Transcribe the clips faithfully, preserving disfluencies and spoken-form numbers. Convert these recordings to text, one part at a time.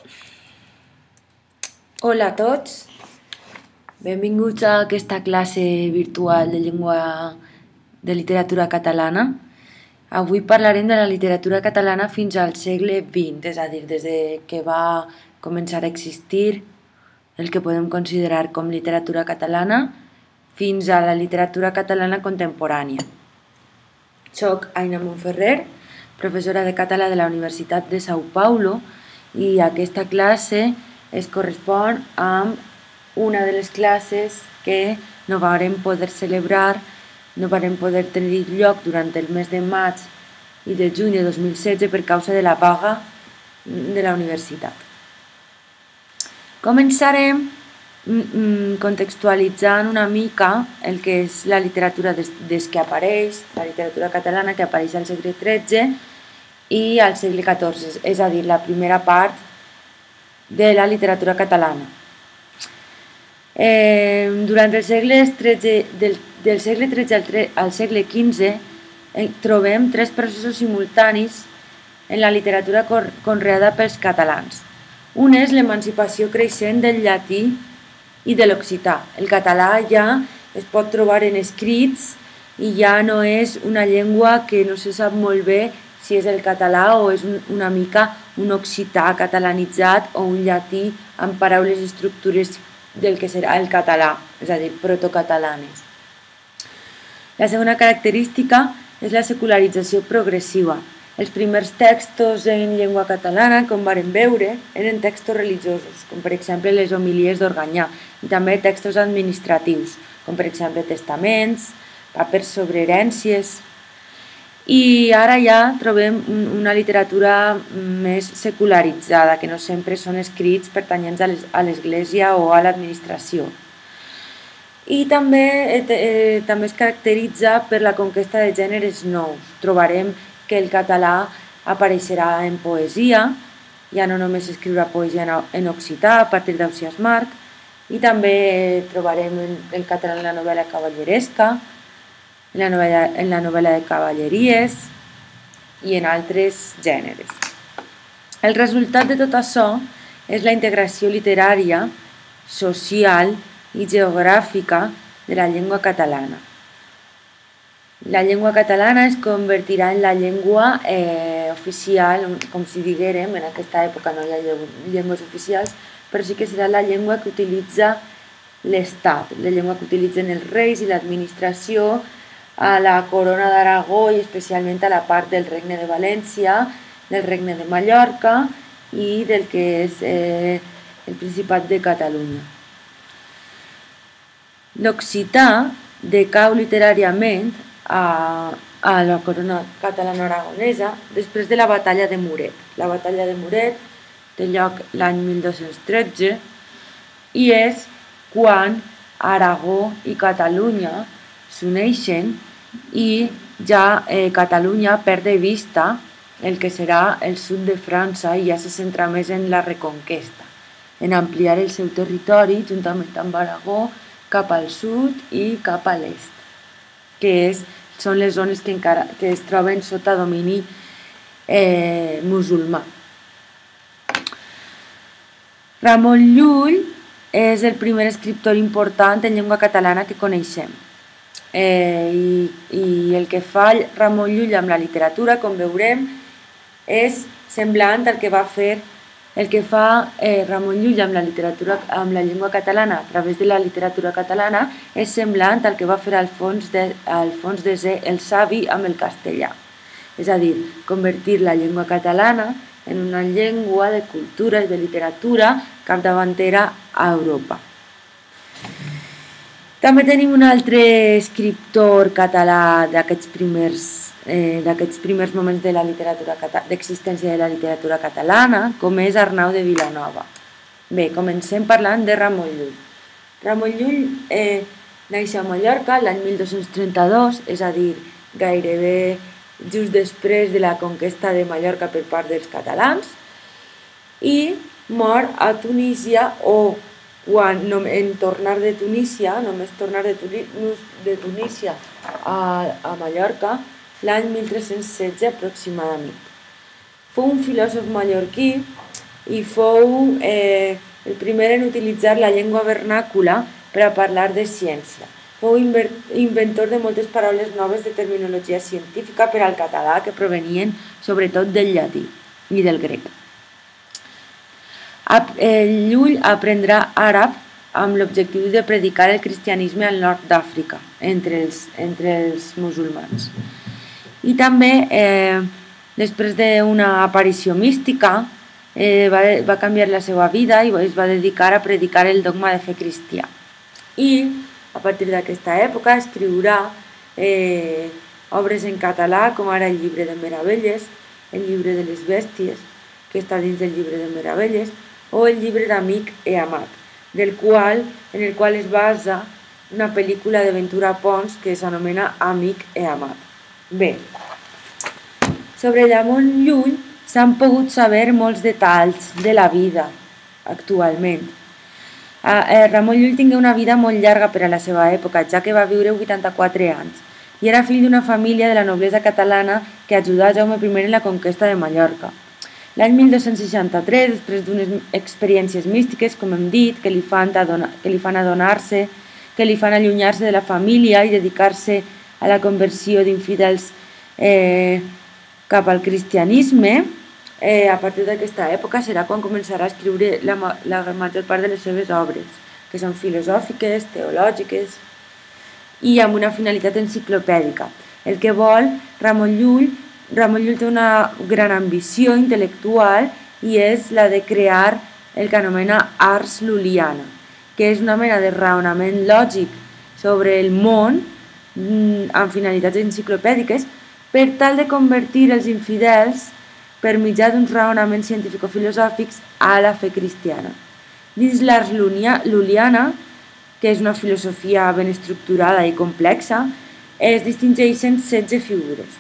Hola a tots, benvinguts a aquesta classe virtual de llengua de literatura catalana. Avui parlarem de la literatura catalana fins al segle vint, és a dir, des de que va començar a existir el que podem considerar com literatura catalana fins a la literatura catalana contemporània. Soc Aina Montferrer, professora de català de la Universitat de São Paulo, i aquesta classe es correspon amb una de les classes que no vàrem poder celebrar, no vàrem poder tenir lloc durant el mes de maig i de juny de dos mil setze per causa de la vaga de la universitat. Començarem contextualitzant una mica el que és la literatura des, des que apareix, la literatura catalana que apareix al segle tretze i al segle catorze, és a dir, la primera part de la literatura catalana. Eh, durant els segles tretze, del, del segle tretze al, tre, al segle quinze eh, trobem tres processos simultanis en la literatura conreada pels catalans. Un és l'emancipació creixent del llatí i de l'occità. El català ja es pot trobar en escrits i ja no és una llengua que no se sap molt bé si és el català o és un, una mica un occità catalanitzat o un llatí amb paraules i estructures del que serà el català, és a dir, protocatalanes. La segona característica és la secularització progressiva. Els primers textos en llengua catalana, com vàrem veure, eren textos religiosos, com per exemple les homilies d'Organyà, i també textos administratius, com per exemple testaments, papers sobre herències. I ara ja trobem una literatura més secularitzada, que no sempre són escrits pertanyents a l'Església o a l'administració. I també, eh, també es caracteritza per la conquesta de gèneres nous. Trobarem que el català apareixerà en poesia, ja no només escriurà poesia en occità a partir d'Ausiàs March, i també trobarem el català en la novel·la cavalleresca, en la novel·la, en la novel·la de cavalleries i en altres gèneres. El resultat de tot això és la integració literària, social i geogràfica de la llengua catalana. La llengua catalana es convertirà en la llengua eh, oficial, com si diguérem, en aquesta època no hi ha llengües oficials, però sí que serà la llengua que utilitza l'Estat, la llengua que utilitzen els reis i l'administració a la corona d'Aragó i especialment a la part del Regne de València, del Regne de Mallorca i del que és eh, el Principat de Catalunya. L'occità decau literàriament a, a la corona catalano-aragonesa després de la batalla de Muret. La batalla de Muret té lloc l'any mil dos-cents tretze i és quan Aragó i Catalunya s'uneixen i ja eh, Catalunya perd de vista el que serà el sud de França i ja se centra més en la reconquesta, en ampliar el seu territori juntament amb Aragó cap al sud i cap a l'est, que és, són les zones que, encara, que es troben sota domini eh, musulmà. Ramon Llull és el primer escriptor important en llengua catalana que coneixem. Eh, i, i el que fa Ramon Llull amb la literatura, com veurem, és semblant al que va fer el que fa eh, Ramon Llull amb la literatura, amb la llengua catalana a través de la literatura catalana és semblant al que va fer Alfons de, Alfons Desè el Savi amb el castellà. És a dir, convertir la llengua catalana en una llengua de cultura i de literatura capdavantera a Europa. També tenim un altre escriptor català d'aquests primers, eh, d'aquests primers moments de la literatura d'existència de la literatura catalana, com és Arnau de Vilanova. Bé, comencem parlant de Ramon Llull. Ramon Llull eh, neix a Mallorca l'any mil dos-cents trenta-dos, és a dir, gairebé just després de la conquesta de Mallorca per part dels catalans, i mor a Tunísia o quan en tornar de Tunísia, només tornar de, de Tunísia a, a Mallorca, l'any mil tres-cents setze aproximadament. Fou un filòsof mallorquí i fou eh, el primer en utilitzar la llengua vernàcula per a parlar de ciència. Fou inventor de moltes paraules noves de terminologia científica per al català que provenien sobretot del llatí i del grec. Llull aprendrà àrab amb l'objectiu de predicar el cristianisme al nord d'Àfrica, entre els, entre els musulmans. I també, eh, després d'una aparició mística, eh, va, va canviar la seva vida i es va dedicar a predicar el dogma de fe cristià. I, a partir d'aquesta època, escriurà eh, obres en català, com ara el llibre de Meravelles, el llibre de les bèsties, que està dins del llibre de Meravelles, o el llibre d'Amic e Amat, del qual, en el qual es basa una pel·lícula de Ventura Pons que s'anomena Amic e Amat. Bé, sobre Ramon Llull s'han pogut saber molts detalls de la vida actualment. Ramon Llull tingué una vida molt llarga per a la seva època, ja que va viure vuitanta-quatre anys, i era fill d'una família de la noblesa catalana que ajudà a Jaume primer en la conquesta de Mallorca. L'any mil dos-cents seixanta-tres, després d'unes experiències místiques, com hem dit, que li fan adonar-se, que li fan allunyar-se de la família i dedicar-se a la conversió d'infidels eh, cap al cristianisme, eh, a partir d'aquesta època serà quan començarà a escriure la, la major part de les seves obres, que són filosòfiques, teològiques i amb una finalitat enciclopèdica. El que vol Ramon Llull Ramon Llull té una gran ambició intel·lectual i és la de crear el que anomena ars lul·liana, que és una mena de raonament lògic sobre el món amb finalitats enciclopèdiques per tal de convertir els infidels per mitjà d'uns raonaments científico-filosòfics a la fe cristiana. Dins l'ars lul·liana, que és una filosofia ben estructurada i complexa, es distingeixen setze figures.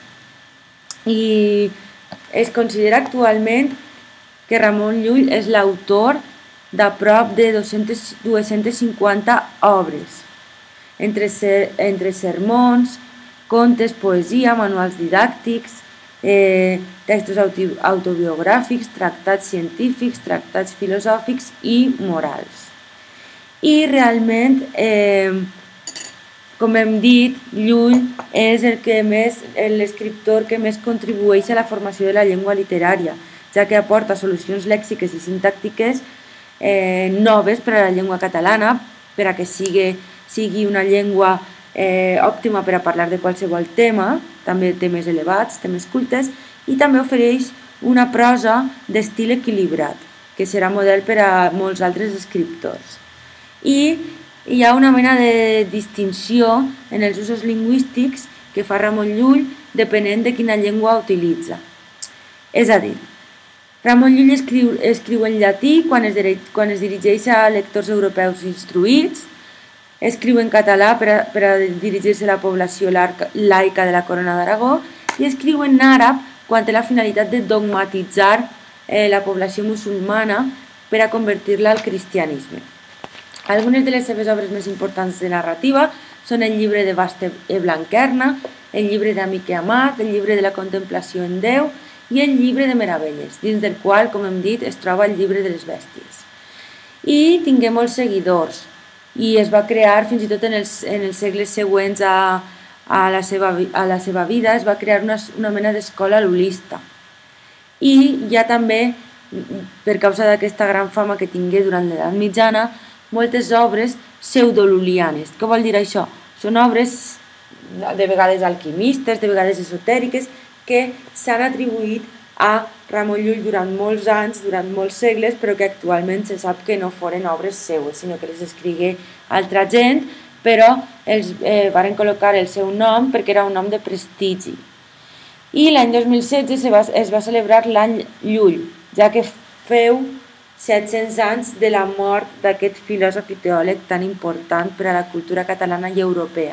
I es considera actualment que Ramon Llull és l'autor de prop de dues-centes cinquanta obres, entre, ser, entre sermons, contes, poesia, manuals didàctics, eh, textos autobiogràfics, tractats científics, tractats filosòfics i morals. I realment, eh, com hem dit, Llull és el que més, l'escriptor que més contribueix a la formació de la llengua literària, ja que aporta solucions lèxiques i sintàctiques eh, noves per a la llengua catalana, per a que sigui, sigui una llengua eh, òptima per a parlar de qualsevol tema, també temes elevats, temes cultes, i també ofereix una prosa d'estil equilibrat, que serà model per a molts altres escriptors. I hi ha una mena de distinció en els usos lingüístics que fa Ramon Llull depenent de quina llengua utilitza. És a dir, Ramon Llull escriu, escriu en llatí quan es, quan es dirigeix a lectors europeus instruïts, escriu en català per a, per a dirigir-se a la població laica de la Corona d'Aragó i escriu en àrab quan té la finalitat de dogmatitzar eh, la població musulmana per a convertir-la al cristianisme. Algunes de les seves obres més importants de narrativa són el llibre de Bast e Blanquerna, el llibre d'Amic e Amat, el llibre de la contemplació en Déu i el llibre de Meravelles, dins del qual, com hem dit, es troba el llibre de les bèsties. I tingué molts seguidors i es va crear fins i tot en els, en els segles següents a, a, la seva, a la seva vida, es va crear una, una mena d'escola lulista. I ja també, per causa d'aquesta gran fama que tingué durant l'edat mitjana, moltes obres pseudolulianes. Què vol dir això? Són obres de vegades alquimistes, de vegades esotèriques, que s'han atribuït a Ramon Llull durant molts anys, durant molts segles, però que actualment se sap que no foren obres seues, sinó que les escrigué altra gent, però els eh, varen col·locar el seu nom perquè era un nom de prestigi. I l'any dos mil setze es va, es va celebrar l'any Llull, ja que feu set-cents anys de la mort d'aquest filòsof i teòleg tan important per a la cultura catalana i europea.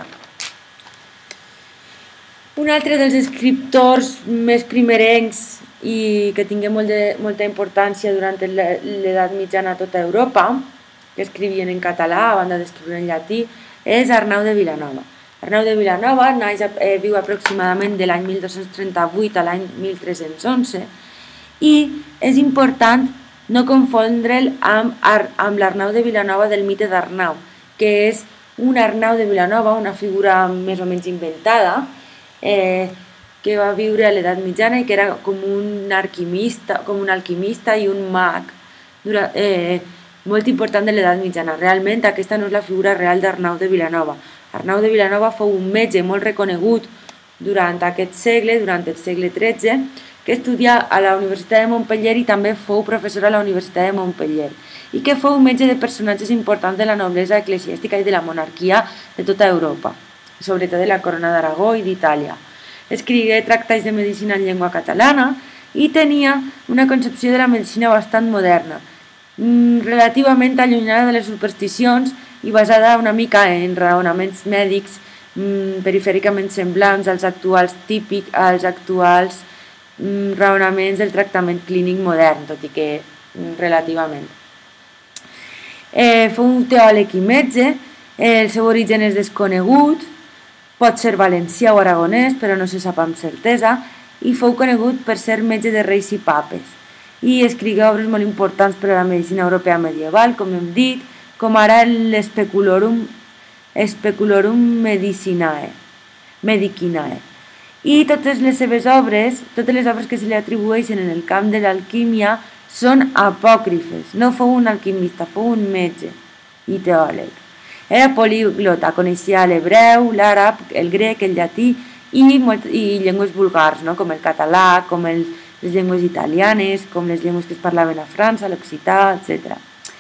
Un altre dels escriptors més primerencs i que tingué molt de, molta importància durant l'edat mitjana a tota Europa, que escrivien en català a banda d'escriure en llatí, és Arnau de Vilanova. Arnau de Vilanova naix, eh, viu aproximadament de l'any mil dos-cents trenta-vuit a l'any mil tres-cents onze i és important no confondre'l amb, amb l'Arnau de Vilanova del mite d'Arnau, que és un Arnau de Vilanova, una figura més o menys inventada, eh, que va viure a l'edat mitjana i que era com un alquimista, com un alquimista i un mag eh, molt important de l'edat mitjana. Realment aquesta no és la figura real d'Arnau de Vilanova. Arnau de Vilanova fou un metge molt reconegut durant aquest segle, durant el segle tretze, que estudià a la Universitat de Montpellier i també fou professor a la Universitat de Montpellier, i que fou metge de personatges importants de la noblesa eclesiàstica i de la monarquia de tota Europa, sobretot de la Corona d'Aragó i d'Itàlia. Escrigué tractats de medicina en llengua catalana i tenia una concepció de la medicina bastant moderna, relativament allunyada de les supersticions i basada una mica en raonaments mèdics perifèricament semblants als actuals típics, als actuals raonaments del tractament clínic modern, tot i que relativament. Eh, fou un teòleg i metge, el seu origen és desconegut, pot ser valencià o aragonès, però no se sap amb certesa, i fou conegut per ser metge de reis i papes, i escrigué obres molt importants per a la medicina europea medieval, com hem dit, com ara l'Speculorum Speculorum Medicinae, Medicinae. I totes les seves obres, totes les obres que se li atribueixen en el camp de l'alquímia són apòcrifes. No fou un alquimista, fou un metge i teòleg. Era poliglota, coneixia l'hebreu, l'àrab, el grec, el llatí i, molt, i llengües vulgars, no? Com el català, com el, les llengües italianes, com les llengües que es parlaven a França, l'occità, etcètera.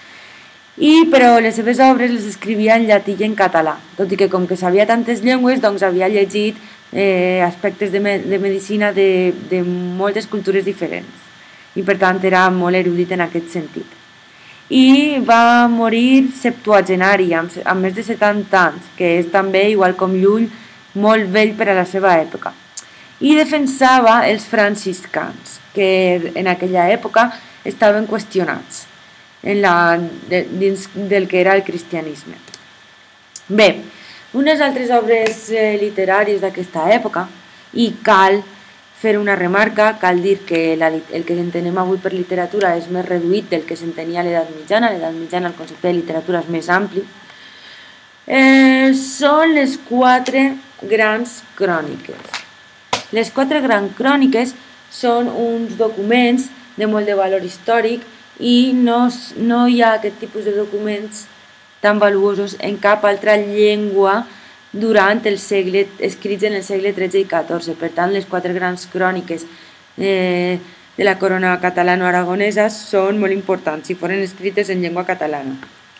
I, però les seves obres les escrivia en llatí i en català, tot i que com que sabia tantes llengües, doncs havia llegit eh, aspectes de, me de medicina de, de moltes cultures diferents i per tant era molt erudit en aquest sentit. I va morir septuagenari, amb, amb més de setanta anys, que és també, igual com Llull, molt vell per a la seva època. I defensava els franciscans, que en aquella època estaven qüestionats en la, de, dins del que era el cristianisme. Bé, unes altres obres eh, literàries d'aquesta època, i cal fer una remarca, cal dir que la, el que entenem avui per literatura és més reduït del que s'entenia a l'edat mitjana, a l'edat mitjana el concepte de literatura és més ampli, eh, són les quatre grans cròniques. Les quatre grans cròniques són uns documents de molt de valor històric i no, no hi ha aquest tipus de documents tan valuosos en cap altra llengua durant el segle, escrits en el segle tretze i catorze. Per tant, les quatre grans cròniques eh, de la corona catalano-aragonesa són molt importants si foren escrites en llengua catalana.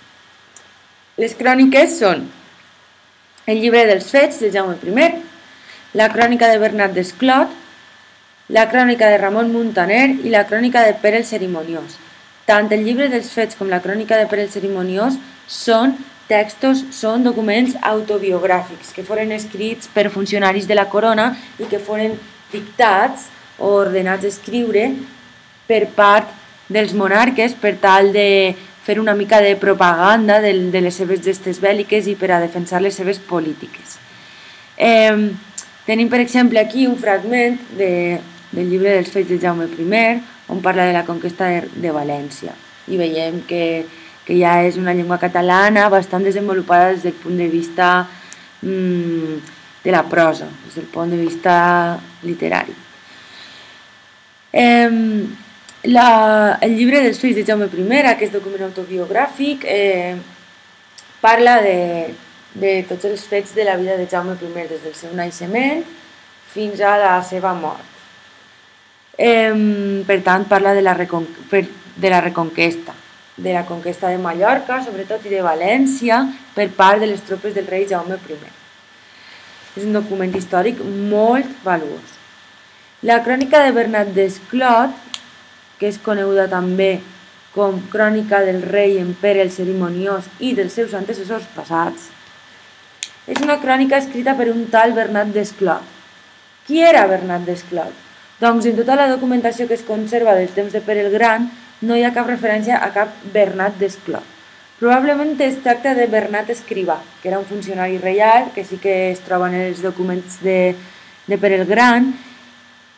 Les cròniques són el llibre dels fets de Jaume primer, la crònica de Bernat d'Esclot, la crònica de Ramon Muntaner i la crònica de Pere el Cerimoniós. Tant el llibre dels fets com la crònica de Pere el Cerimoniós són textos, són documents autobiogràfics que foren escrits per funcionaris de la corona i que foren dictats o ordenats a escriure per part dels monarques per tal de fer una mica de propaganda de, de les seves gestes bèl·liques i per a defensar les seves polítiques. Eh, tenim, per exemple, aquí un fragment de, del llibre dels fets de Jaume primer, on parla de la conquesta de, de València. I veiem que, que ja és una llengua catalana bastant desenvolupada des del punt de vista mmm, de la prosa, des del punt de vista literari. Eh, la, el llibre dels fets de Jaume primer, aquest document autobiogràfic, eh, parla de, de tots els fets de la vida de Jaume primer, des del seu naixement fins a la seva mort. Eh, per tant, parla de la, de la reconquesta, de la conquesta de Mallorca, sobretot, i de València, per part de les tropes del rei Jaume primer. És un document històric molt valuós. La crònica de Bernat d'Esclot, que és coneguda també com crònica del rei en Pere el Cerimoniós i dels seus antecessors passats, és una crònica escrita per un tal Bernat d'Esclot. Qui era Bernat d'Esclot? Doncs en tota la documentació que es conserva del temps de Pere el Gran no hi ha cap referència a cap Bernat d'Esclot. Probablement es tracta de Bernat Escrivà, que era un funcionari reial, que sí que es troba en els documents de, de Pere el Gran,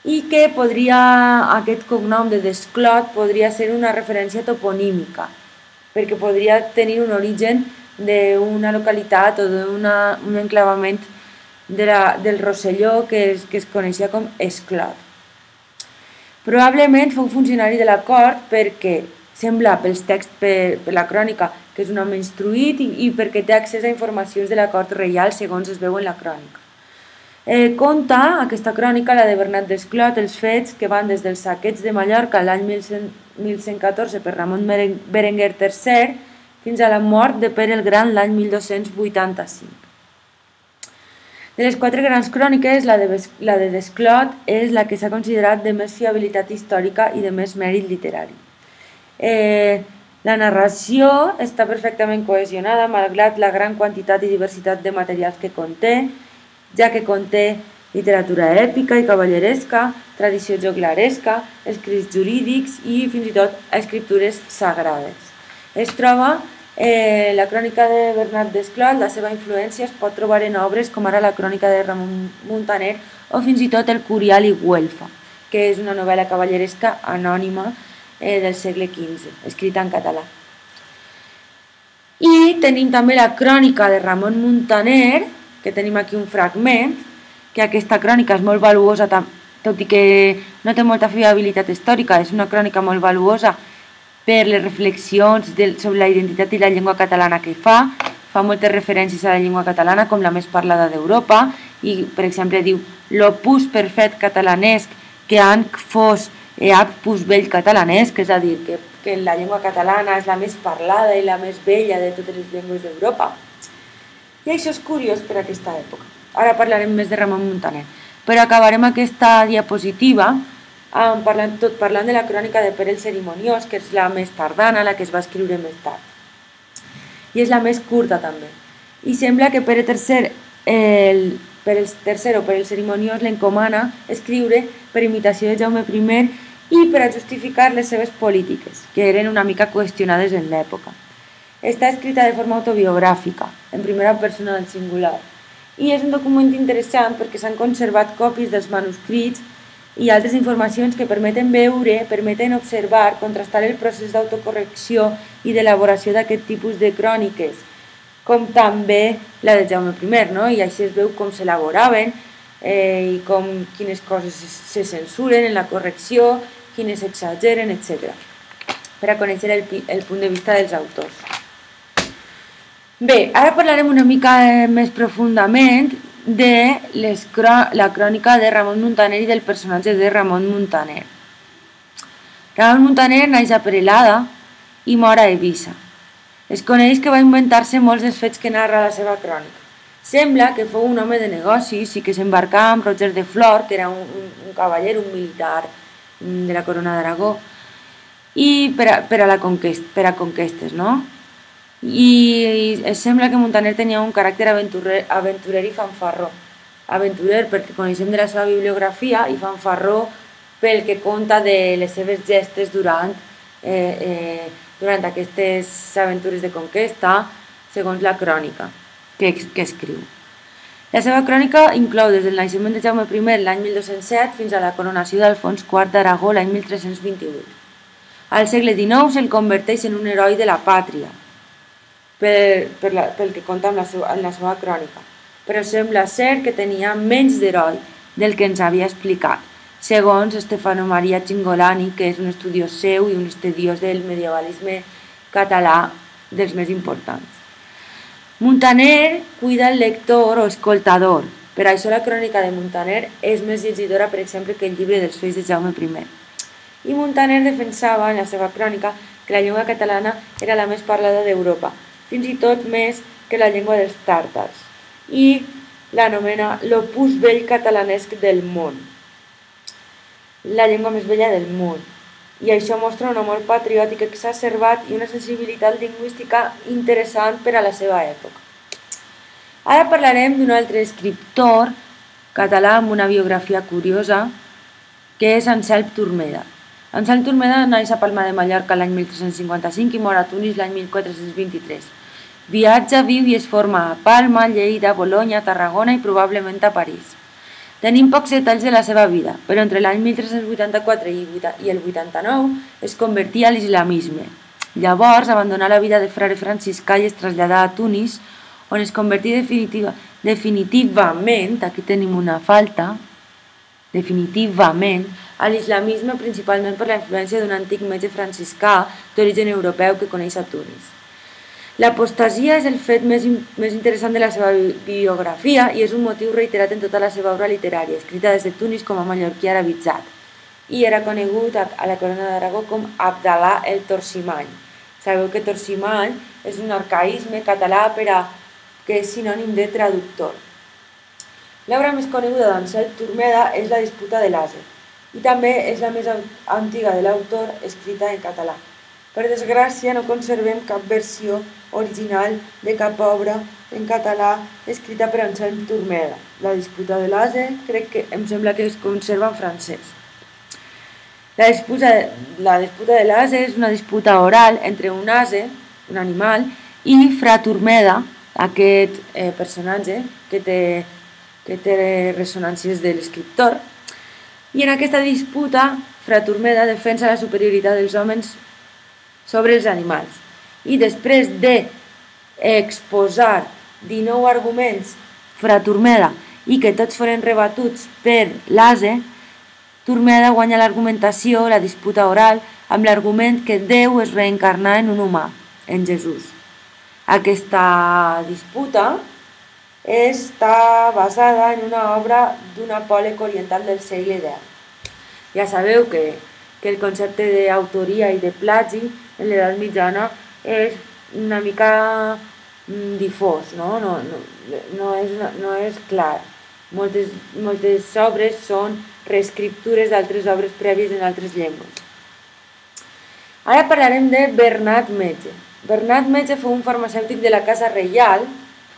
i que podria, aquest cognom de Desclot podria ser una referència toponímica, perquè podria tenir un origen d'una localitat o d'un enclavament de la, del Rosselló que es, que es coneixia com Esclot. Probablement fou funcionari de la cort perquè sembla pels texts, per, per la crònica, que és un home instruït i, i perquè té accés a informacions de la cort reial segons es veu en la crònica. Eh, conta aquesta crònica, la de Bernat Desclot, els fets que van des del saqueig de Mallorca l'any mil cent catorze per Ramon Berenguer tercer fins a la mort de Pere el Gran l'any mil dos-cents vuitanta-cinc. De les quatre grans cròniques, la de, la de Desclot és la que s'ha considerat de més fiabilitat històrica i de més mèrit literari. Eh, la narració està perfectament cohesionada malgrat la gran quantitat i diversitat de materials que conté, ja que conté literatura èpica i cavalleresca, tradició joglaresca, escrits jurídics i fins i tot escriptures sagrades. Es troba eh, la crònica de Bernat Desclot, la seva influència es pot trobar en obres com ara la crònica de Ramon Muntaner o fins i tot el Curial i Güelfa, que és una novel·la cavalleresca anònima eh, del segle quinze, escrita en català. I tenim també la crònica de Ramon Muntaner, que tenim aquí un fragment, que aquesta crònica és molt valuosa, tot i que no té molta fiabilitat històrica, és una crònica molt valuosa per les reflexions sobre la identitat i la llengua catalana que fa, fa moltes referències a la llengua catalana com la més parlada d'Europa i, per exemple, diu l'opus perfet catalanesc que anc fos eap pus vell catalanesc, és a dir, que, que la llengua catalana és la més parlada i la més vella de totes les llengües d'Europa. I això és curiós per a aquesta època. Ara parlarem més de Ramon Muntaner, però acabarem aquesta diapositiva parlant, tot parlant de la crònica de Pere el Cerimoniós, que és la més tardana, la que es va escriure més tard. I és la més curta també. I sembla que Pere tercer, el, Pere el tercer o Pere el Cerimoniós l'encomana escriure per imitació de Jaume primer i per a justificar les seves polítiques, que eren una mica qüestionades en l'època. Està escrita de forma autobiogràfica, en primera persona del singular, i és un document interessant perquè s'han conservat còpies dels manuscrits i altres informacions que permeten veure, permeten observar, contrastar el procés d'autocorrecció i d'elaboració d'aquest tipus de cròniques, com també la de Jaume primer, no? I així es veu com s'elaboraven eh, i com quines coses se censuren en la correcció, quines s'exageren, etcètera, per a conèixer el, el punt de vista dels autors. Bé, ara parlarem una mica més profundament de les, la crònica de Ramon Muntaner i del personatge de Ramon Muntaner. Ramon Muntaner naix a Perelada i mor a Eivissa. Es coneix que va inventar-se molts dels fets que narra la seva crònica. Sembla que fou un home de negocis i que s'embarcà amb Roger de Flor, que era un, un, un cavaller, un militar de la corona d'Aragó, i per a, per a, la conquest, per a conquestes, no? I es sembla que Muntaner tenia un caràcter aventurer, aventurer i fanfarró. Aventurer perquè coneixem de la seva bibliografia i fanfarró pel que conta de les seves gestes durant, eh, eh, durant aquestes aventures de conquesta, segons la crònica que, que escriu. La seva crònica inclou des del naixement de Jaume primer l'any mil dos-cents set fins a la coronació d'Alfons quart d'Aragó l'any mil tres-cents vint-i-vuit. Al segle dinou se'l converteix en un heroi de la pàtria, Per, per la, pel que conta en la, seva, en la seva crònica, però sembla ser que tenia menys d'heroi del que ens havia explicat, segons Stefano Maria Cingolani, que és un estudiós seu i un estudiós del medievalisme català dels més importants. Muntaner cuida el lector o escoltador, per això la crònica de Muntaner és més llegidora, per exemple, que el llibre dels Feis de Jaume primer. I Muntaner defensava en la seva crònica que la llengua catalana era la més parlada d'Europa, fins i tot més que la llengua dels tàrtars, i l'anomena l'opus vell catalanesc del món, la llengua més vella del món, i això mostra un amor patriòtic exacerbat i una sensibilitat lingüística interessant per a la seva època. Ara parlarem d'un altre escriptor català amb una biografia curiosa, que és Anselm Turmeda. Anselm Turmeda naix a Palma de Mallorca l'any mil tres-cents cinquanta-cinc i mor a Tunis l'any mil quatre-cents vint-i-tres. Viatja, viu i es forma a Palma, Lleida, Bolonya, Tarragona i probablement a París. Tenim pocs detalls de la seva vida, però entre l'any mil tres-cents vuitanta-quatre i el vuitanta-nou es convertí a l'islamisme. Llavors abandonà la vida de frare franciscà i es traslladà a Tunis, on es convertí definitiva, definitivament, aquí tenim una falta, definitivament, a l'islamisme principalment per la influència d'un antic metge franciscà d'origen europeu que coneix a Tunis. L'apostasia és el fet més, més interessant de la seva biografia i és un motiu reiterat en tota la seva obra literària, escrita des de Tunis com a mallorquí arabitzat, i era conegut a, a la corona d'Aragó com Abdalà el Torsimany. Sabeu que Torsimany és un arcaïsme català per a, que és sinònim de traductor. L'obra més coneguda d'Anselm Turmeda és La disputa de l'ase, i també és la més antiga de l'autor escrita en català. Per desgràcia, no conservem cap versió original de cap obra en català escrita per Anselm Turmeda. La disputa de l'ase, crec que em sembla que es conserva en francès. La disputa, la disputa de l'ase és una disputa oral entre un ase, un animal, i Fra Turmeda, aquest eh, personatge que té, que té ressonàncies de l'escriptor. I en aquesta disputa, Fra Turmeda defensa la superioritat dels homes sobre els animals. I després d'exposar dinou arguments Fra Turmeda i que tots foren rebatuts per l'ase, Turmeda guanya l'argumentació, la disputa oral, amb l'argument que Déu es reencarnà en un humà, en Jesús. Aquesta disputa està basada en una obra d'un apòleg oriental del segle deu. Ja sabeu que, que el concepte d'autoria i de plagi en l'edat mitjana és una mica difós, no? No, no, no, és, no és clar. Moltes, moltes obres són reescriptures d'altres obres prèvies en altres llengües. Ara parlarem de Bernat Metge. Bernat Metge fou un farmacèutic de la Casa Reial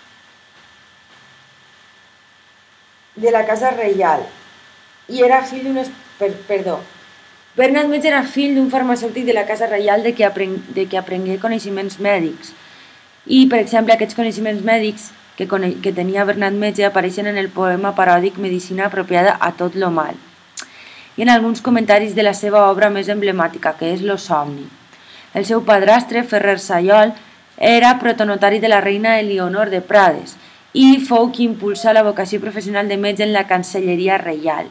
de la Casa Reial i era fill d'un... Per, perdó. Bernat Metge era fill d'un farmacèutic de la Casa Reial de qui, apren, de qui aprengué coneixements mèdics. I, per exemple, aquests coneixements mèdics que, que tenia Bernat Metge apareixen en el poema paròdic Medicina apropiada a tot lo mal i en alguns comentaris de la seva obra més emblemàtica, que és Lo somni. El seu padrastre, Ferrer Sayol, era protonotari de la reina Elionor de Prades i fou qui impulsà la vocació professional de metge en la Cancelleria Reial.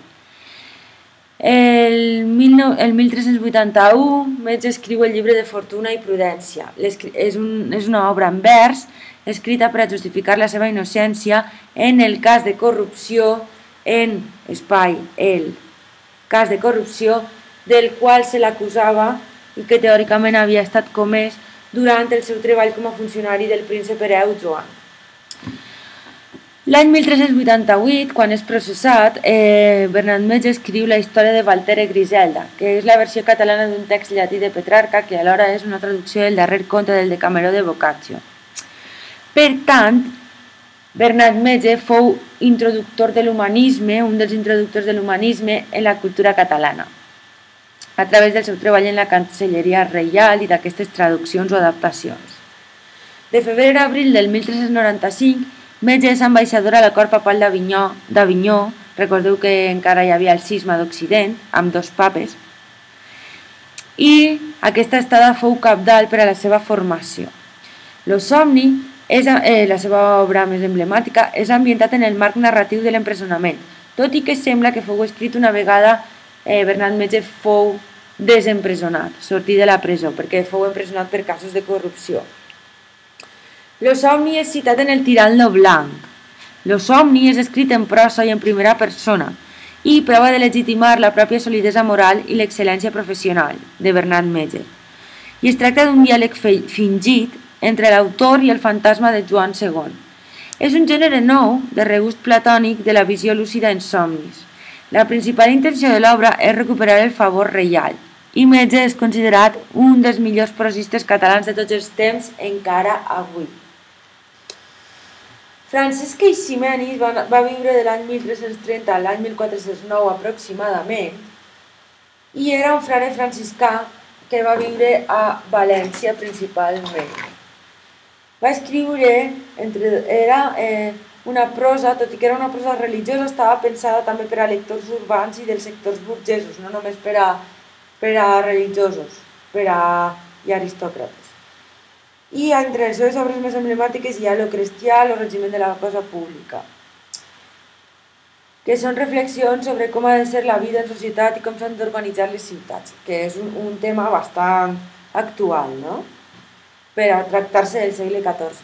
El mil tres-cents vuitanta-u, Metge escriu el llibre de Fortuna i Prudència. És, un, és una obra en vers escrita per a justificar la seva innocència en el cas de corrupció, en espai, el cas de corrupció del qual se l'acusava i que teòricament havia estat comès durant el seu treball com a funcionari del príncep hereu Joan. L'any mil tres-cents vuitanta-vuit, quan és processat, eh, Bernat Metge escriu la història de Valtere Griselda, que és la versió catalana d'un text llatí de Petrarca, que alhora és una traducció del darrer conte del Decameró de Boccaccio. Per tant, Bernat Metge fou introductor de l'humanisme, un dels introductors de l'humanisme en la cultura catalana, a través del seu treball en la Cancelleria Reial i d'aquestes traduccions o adaptacions. De febrer a abril del mil tres-cents noranta-cinc, Metge és ambaixador a la cort papal d'Avinyó, recordeu que encara hi havia el cisma d'Occident, amb dos papes, i aquesta estada fou cabdal per a la seva formació. Lo somni, és, eh, la seva obra més emblemàtica, és ambientat en el marc narratiu de l'empresonament, tot i que sembla que fou escrit una vegada eh, Bernat Metge fou desempresonat, sortir de la presó, perquè fou empresonat per casos de corrupció. Lo somni és citat en el Tirant-lo Blanc. Lo somni és escrit en prosa i en primera persona i prova de legitimar la pròpia solidesa moral i l'excel·lència professional de Bernat Metge. I es tracta d'un diàleg fingit entre l'autor i el fantasma de Joan segon. És un gènere nou de regust platònic de la visió lúcida en somnis. La principal intenció de l'obra és recuperar el favor reial i Metge és considerat un dels millors prosistes catalans de tots els temps encara avui. Francesc Eiximenis va, va viure de l'any mil tres-cents trenta a l'any mil quatre-cents nou aproximadament i era un frare franciscà que va viure a València principalment. Va escriure, entre, era, eh, una prosa, tot i que era una prosa religiosa, estava pensada també per a lectors urbans i dels sectors burgesos, no només per a, per a religiosos, per a i aristòcrates. I entre les seves obres més emblemàtiques hi ha Lo cristià, el regiment de la cosa pública, que són reflexions sobre com ha de ser la vida en societat i com s'han d'organitzar les ciutats, que és un, un tema bastant actual, no? Per a tractar-se del segle catorze.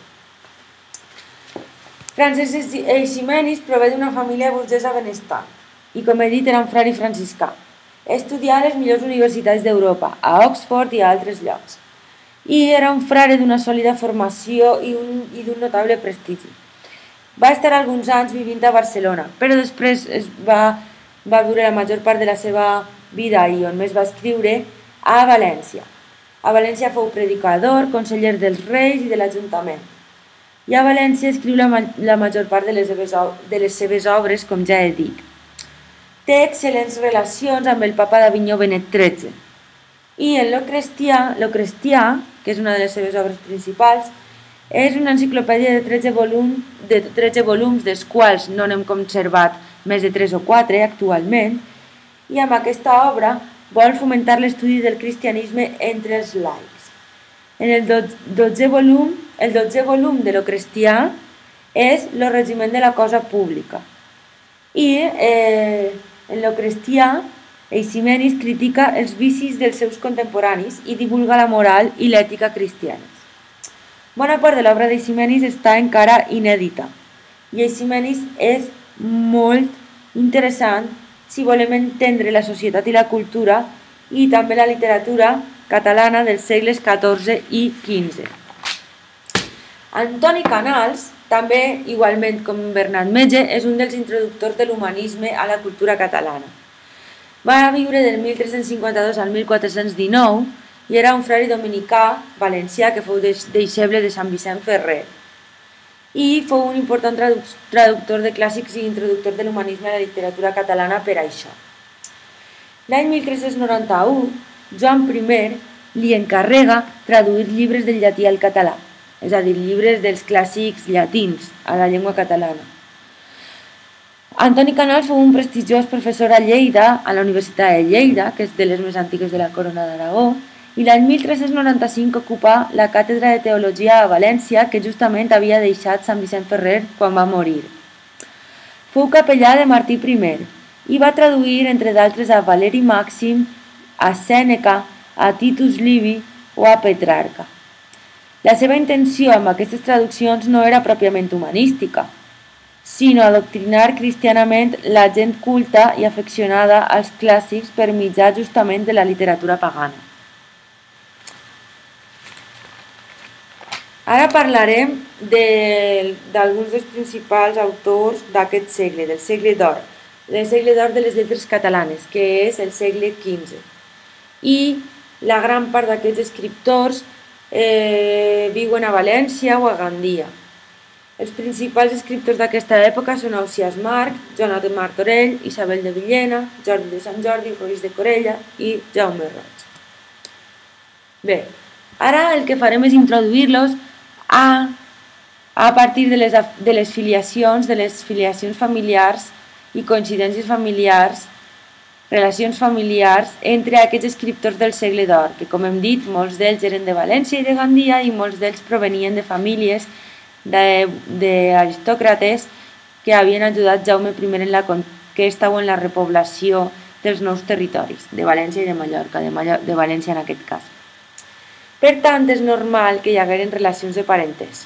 Francesc Eiximenis prové d'una família burgesa benestant i, com he dit, era un frare franciscà. Estudià a les millors universitats d'Europa, a Oxford i a altres llocs. I era un frare d'una sòlida formació i d'un notable prestigi. Va estar alguns anys vivint a Barcelona, però després es va, va viure la major part de la seva vida i on més va escriure a València. A València fou predicador, conseller dels reis i de l'Ajuntament. I a València escriu la, la major part de les, seves, de les seves obres, com ja he dit. Té excel·lents relacions amb el papa d'Avinyó Benet tretze. I en Lo cristià, Lo cristià, que és una de les seves obres principals, és una enciclopèdia de tretze, volum, de tretze volums, dels quals no n'hem conservat més de tres o quatre actualment, i amb aquesta obra vol fomentar l'estudi del cristianisme entre els laics. En el dotzè volum, el dotzè volum de Lo cristià és Lo regiment de la cosa pública. I eh, en Lo cristià, Eiximenis critica els vicis dels seus contemporanis i divulga la moral i l'ètica cristianes. Bona part de l'obra d'Eiximenis està encara inèdita i Eiximenis és molt interessant si volem entendre la societat i la cultura i també la literatura catalana dels segles catorze i quinze. Antoni Canals, també igualment com Bernat Metge, és un dels introductors de l'humanisme a la cultura catalana. Va viure del mil tres-cents cinquanta-dos al mil quatre-cents dinou i era un frare dominicà valencià que fou deixeble de Sant Vicent Ferrer i fou un important traductor de clàssics i introductor de l'humanisme a la literatura catalana per això. L'any mil tres-cents noranta-u, Joan primer li encarrega traduir llibres del llatí al català, és a dir, llibres dels clàssics llatins a la llengua catalana. Antoni Canals fou un prestigiós professor a Lleida, a la Universitat de Lleida, que és de les més antigues de la Corona d'Aragó, i l'any mil tres-cents noranta-cinc ocupà la càtedra de Teologia a València, que justament havia deixat Sant Vicent Ferrer quan va morir. Fou capellà de Martí primer i va traduir, entre d'altres, a Valeri Màxim, a Sèneca, a Titus Livi o a Petrarca. La seva intenció amb aquestes traduccions no era pròpiament humanística, sinó adoctrinar cristianament la gent culta i afeccionada als clàssics per mitjà justament de la literatura pagana. Ara parlarem d'alguns dels principals autors d'aquest segle, del segle d'or, del segle d'or de les lletres catalanes, que és el segle quinze. I la gran part d'aquests escriptors eh, viuen a València o a Gandia. Els principals escriptors d'aquesta època són Ausiàs March, Joan de Martorell, Isabel de Villena, Jordi de Sant Jordi, Roís de Corella i Jaume Roig. Bé, ara el que farem és introduir-los a, a partir de les, de les filiacions, de les filiacions familiars i coincidències familiars, relacions familiars entre aquests escriptors del segle d'or, que com hem dit, molts d'ells eren de València i de Gandia i molts d'ells provenien de famílies d'aristòcrates que havien ajudat Jaume primer en la conquesta o en la repoblació dels nous territoris, de València i de Mallorca, de, Mallor de València en aquest cas. Per tant, és normal que hi hagueren relacions de parentesc.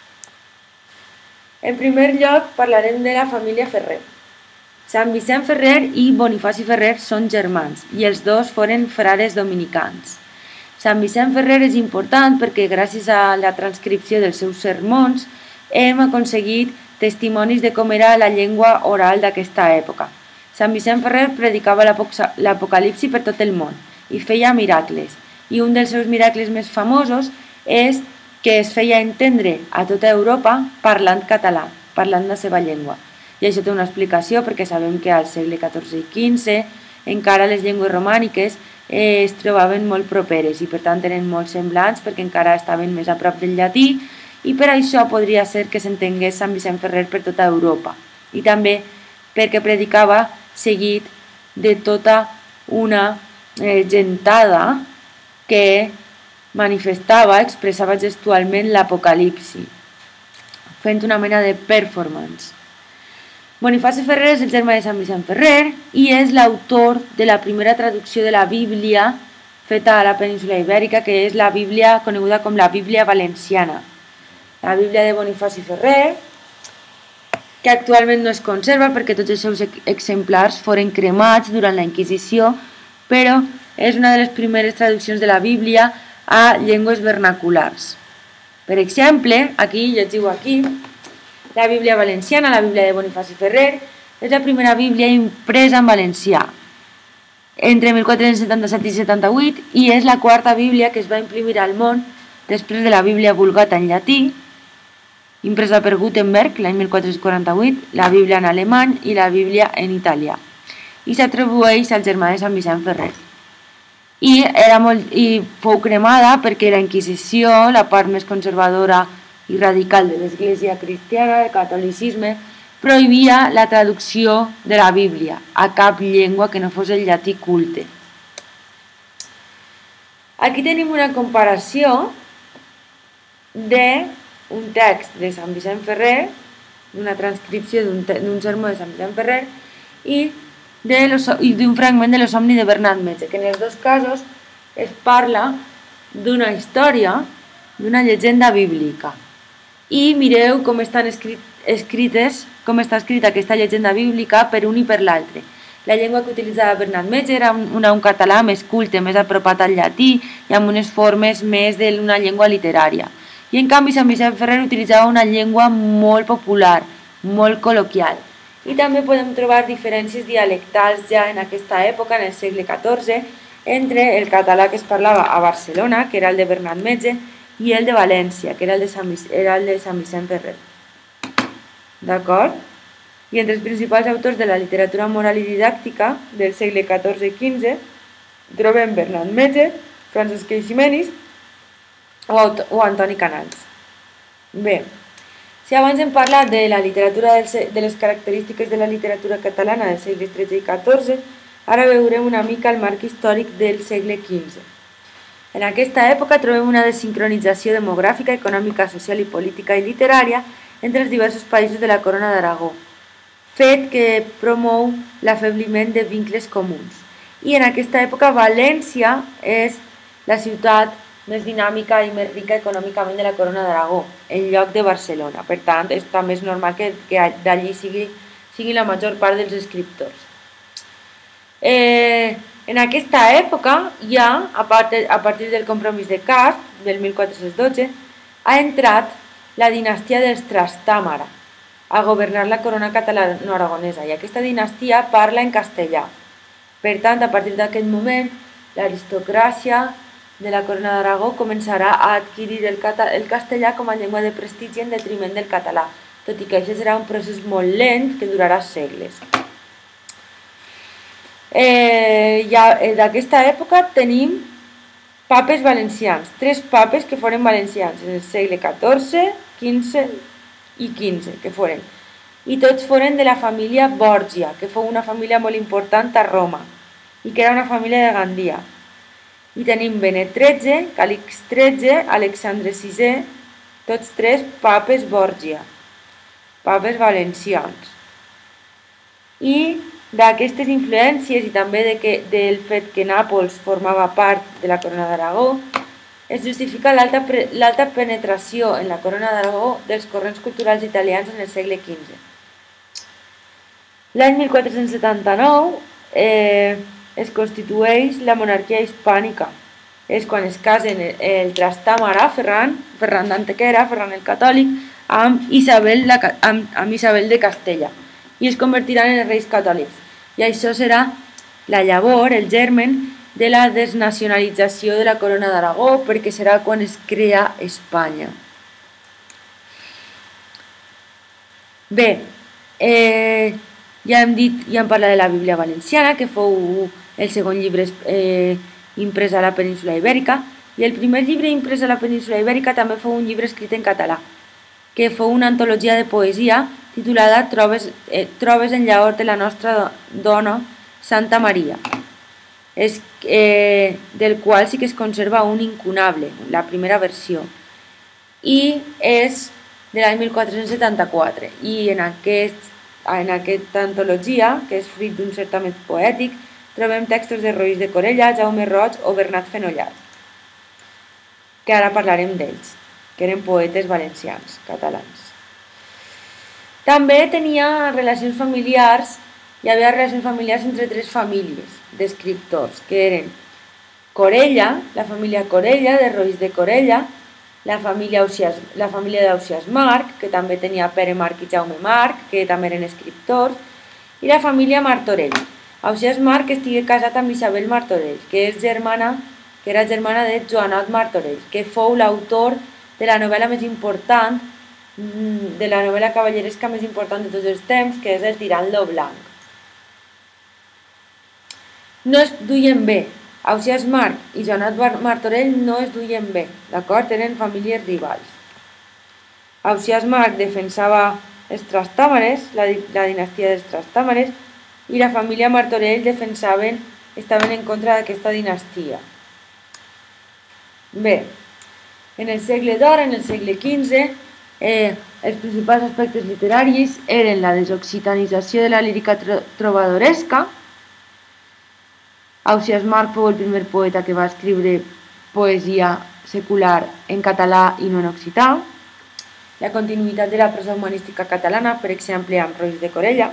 En primer lloc, parlarem de la família Ferrer. Sant Vicent Ferrer i Bonifaci Ferrer són germans i els dos foren frares dominicans. Sant Vicent Ferrer és important perquè gràcies a la transcripció dels seus sermons hem aconseguit testimonis de com era la llengua oral d'aquesta època. Sant Vicent Ferrer predicava l'Apocalipsi per tot el món i feia miracles, i un dels seus miracles més famosos és que es feia entendre a tota Europa parlant català, parlant la seva llengua. I això té una explicació perquè sabem que al segle catorze i quinze encara les llengües romàniques es trobaven molt properes i per tant eren molt semblants perquè encara estaven més a prop del llatí i per això podria ser que s'entengués Sant Vicent Ferrer per tota Europa, i també perquè predicava seguit de tota una eh, gentada que manifestava, expressava gestualment l'Apocalipsi, fent una mena de performance. Bonifaci Ferrer és el germà de Sant Vicent Ferrer i és l'autor de la primera traducció de la Bíblia feta a la península Ibèrica, que és la Bíblia coneguda com la Bíblia Valenciana. La Bíblia de Bonifaci Ferrer, que actualment no es conserva perquè tots els seus exemplars foren cremats durant la Inquisició, però és una de les primeres traduccions de la Bíblia a llengües vernaculars. Per exemple, aquí, llegiu aquí, la Bíblia Valenciana, la Bíblia de Bonifaci Ferrer, és la primera Bíblia impresa en valencià entre mil quatre-cents setanta-set i setanta-vuit i és la quarta Bíblia que es va imprimir al món després de la Bíblia Vulgata en llatí, impresa per Gutenberg l'any mil quatre-cents quaranta-vuit, la Bíblia en alemany i la Bíblia en italià, i s'atribueix al germà de Sant Vicent Ferrer. I, era molt, i fou cremada perquè la Inquisició, la part més conservadora i radical de l'Església cristiana, del catolicisme, prohibia la traducció de la Bíblia a cap llengua que no fos el llatí culte. Aquí tenim una comparació d'un text de Sant Vicent Ferrer, d'una transcripció d'un sermó de Sant Vicent Ferrer i d'un fragment de Los Somni de Bernat Metge, que en els dos casos es parla d'una història, d'una llegenda bíblica. I mireu com estan escrites, com està escrita aquesta llegenda bíblica per un i per l'altre. La llengua que utilitzava Bernat Metge era un, un català més culte, més apropat al llatí i amb unes formes més d'una llengua literària. I en canvi Sant Vicent Ferrer utilitzava una llengua molt popular, molt col·loquial. I també podem trobar diferències dialectals ja en aquesta època, en el segle catorze, entre el català que es parlava a Barcelona, que era el de Bernat Metge, i el de València, que era el de Sant, era el de Sant Vicent Ferrer. D'acord? I entre els principals autors de la literatura moral i didàctica del segle catorze i quinze trobem Bernat Metge, Francesc Eiximenis o, o Antoni Canals. Bé, si abans hem parlat de la literatura del, de les característiques de la literatura catalana del segle tretze i catorze, ara veurem una mica el marc històric del segle quinze. En aquesta època trobem una desincronització demogràfica, econòmica, social i política i literària entre els diversos països de la Corona d'Aragó, fet que promou l'afebliment de vincles comuns. I en aquesta època València és la ciutat més dinàmica i més rica econòmicament de la Corona d'Aragó, en lloc de Barcelona. Per tant, és també és normal que, que d'allí sigui, sigui la major part dels escriptors. Eh, en aquesta època, ja, a partir, a partir del compromís de Casp, del mil quatre-cents dotze, ha entrat la dinastia dels Trastàmara a governar la corona catalano-aragonesa i aquesta dinastia parla en castellà. Per tant, a partir d'aquest moment, l'aristocràcia de la Corona d'Aragó començarà a adquirir el, el castellà com a llengua de prestigi en detriment del català, tot i que això serà un procés molt lent que durarà segles. Eh, ja, eh, d'aquesta època tenim papes valencians, tres papes que foren valencians en el segle catorze, quinze i quinze, que foren. I tots foren de la família Borgia, que fou una família molt important a Roma, i que era una família de Gandia. I tenim Benet tretze, Calix tretze, Alexandre sisè, tots tres papes Borgia, papes valencians. I d'aquestes influències i també de que, del fet que Nàpols formava part de la Corona d'Aragó, es justifica l'alta penetració en la Corona d'Aragó dels corrents culturals italians en el segle quinze. L'any mil quatre-cents setanta-nou eh, es constitueix la monarquia hispànica. És quan es casen el Trastàmara, Ferran, Ferran d'Antequera, Ferran el Catòlic, amb Isabel, la, amb, amb Isabel de Castella, i es convertiran en reis catòlics. I això serà la llavor, el germen, de la desnacionalització de la Corona d'Aragó, perquè serà quan es crea Espanya. Bé, eh, ja hem dit, ja hem parlat de la Bíblia Valenciana, que fou el segon llibre eh, imprès a la península Ibèrica, I el primer llibre imprès a la península ibèrica també fou un llibre escrit en català, que fou una antologia de poesia titulada Trobes, eh, Trobes en llaor de la nostra dona Santa Maria, és, eh, del qual sí que es conserva un incunable, la primera versió, i és de l'any mil quatre-cents setanta-quatre, i en, aquest, en aquesta antologia, que és fruit d'un certamen poètic, trobem textos de Roís de Corella, Jaume Roig o Bernat Fenollat, que ara parlarem d'ells, que eren poetes valencians, catalans. També tenia relacions familiars, hi havia relacions familiars entre tres famílies d'escriptors, que eren Corella, la família Corella, de Roís de Corella, la família, Ausias, la família d'Ausias Marc, que també tenia Pere Marc i Jaume Marc, que també eren escriptors, i la família Martorell. Ausias Marc estigué casat amb Isabel Martorell, que, és germana, que era germana de Joanot Martorell, que fou l'autor de la novel·la més important, de la novel·la cavalleresca més important de tots els temps, que és El tirant-lo blanc. No es duien bé. Ausias Marc i Joanot Martorell no es duien bé, d'acord? Eren famílies rivals. Ausias Marc defensava els Trastàmares, la, la dinastia dels Trastàmares, i la família Martorell defensaven, estaven en contra d'aquesta dinastia. Bé, en el segle d'or, en el segle quinze, eh, els principals aspectes literaris eren la desoccitanizació de la lírica trobadoresca. Ausias Marc fou el primer poeta que va escriure poesia secular en català i no en occità. La continuïtat de la prosa humanística catalana, per exemple, amb Roís de Corella.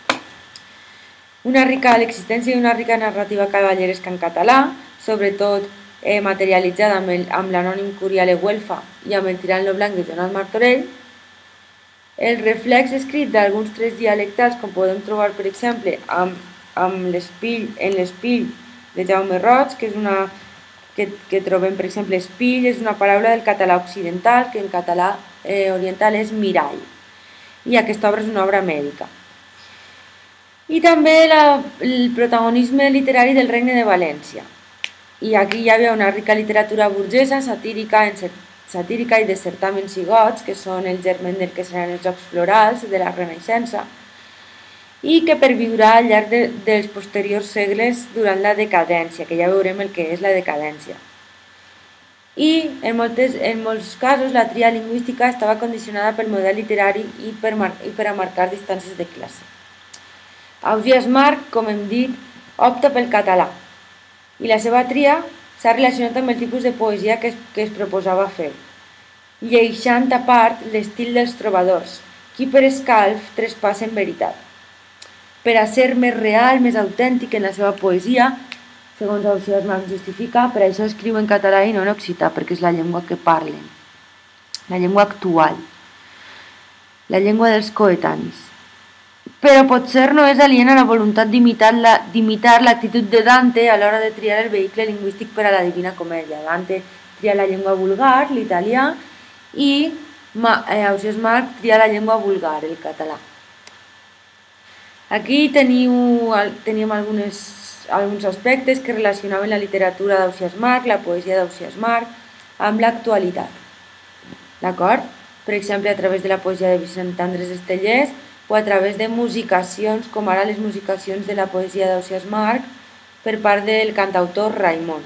Una rica l'existència d'una rica narrativa cavalleresca en català, sobretot eh, materialitzada amb, el, amb l'anònim Curiale Güelfa i amb el tirant-lo blanc de Joanot Martorell. El reflex escrit d'alguns trets dialectals, com podem trobar, per exemple, amb, amb l'espill, en l'espill de Jaume Roig, que és una que, que trobem, per exemple, espill és una paraula del català occidental, que en català eh, oriental és mirall, i aquesta obra és una obra mèdica. I també la, el protagonisme literari del Regne de València. I aquí hi havia una rica literatura burgesa, satírica, satírica i de certàmens i gots, que són el germen del que seran els Jocs Florals de la Renaixença, i que perviurà al llarg de, dels posteriors segles durant la decadència, que ja veurem el que és la decadència. I en, moltes, en molts casos la tria lingüística estava condicionada pel model literari i per, mar, i per a marcar distàncies de classe. Ausias Marc, com hem dit, opta pel català, i la seva tria s'ha relacionat amb el tipus de poesia que es, que es proposava fer, lleixant a part l'estil dels trobadors, qui per escalf traspassen veritat. Per a ser més real, més autèntic en la seva poesia, segons Ausias Marc justifica, per això escriu en català i no en occità, perquè és la llengua que parlen, la llengua actual, la llengua dels coetanis. Però potser no és aliena la voluntat d'imitar l'actitud de Dante a l'hora de triar el vehicle lingüístic per a la Divina Comèdia. Dante tria la llengua vulgar, l'italià, i Ausias Marc tria la llengua vulgar, el català. Aquí teniu, teníem algunes, alguns aspectes que relacionaven la literatura d'Ausias Marc, la poesia d'Ausias Marc, amb l'actualitat. D'acord? Per exemple, a través de la poesia de Vicent Andrés Estellés o a través de musicacions, com ara les musicacions de la poesia d'Ausias Marc per part del cantautor Raimon.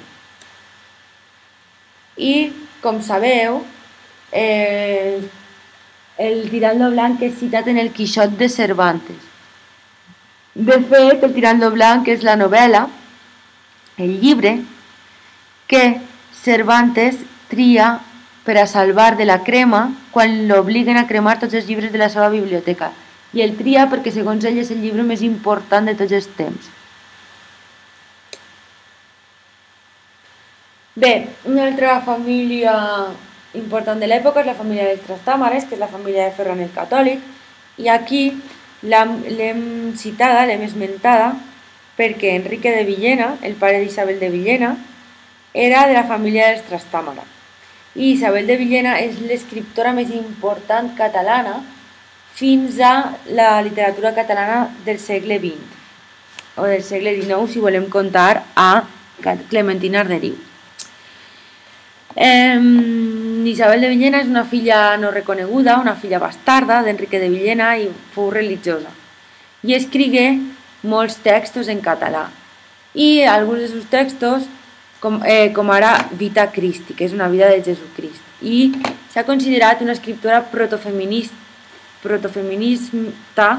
I, com sabeu, eh, el tirant-lo blanc és citat en el Quixot de Cervantes. De fet, el tirant-lo blanc és la novel·la, el llibre, que Cervantes tria per a salvar de la crema quan l'obliguen a cremar tots els llibres de la seva biblioteca. I el tria perquè, segons ell, és el llibre més important de tots els temps. Bé, una altra família important de l'època és la família dels Trastàmares, que és la família de Ferran el Catòlic, i aquí l'hem citada, l'hem esmentada, perquè Enrique de Villena, el pare d'Isabel de Villena, era de la família dels Trastàmara. I Isabel de Villena és l'escriptora més important catalana fins a la literatura catalana del segle vint, o del segle dinou, si volem comptar a Clementina Arderiu. Eh, Isabel de Villena és una filla no reconeguda, una filla bastarda d'Enrique de Villena i fou religiosa. I escrigué molts textos en català. I alguns dels seus textos, com, eh, com ara Vita Christi, que és una vida de Jesucrist. I s'ha considerat una escriptora protofeminista, protofeminista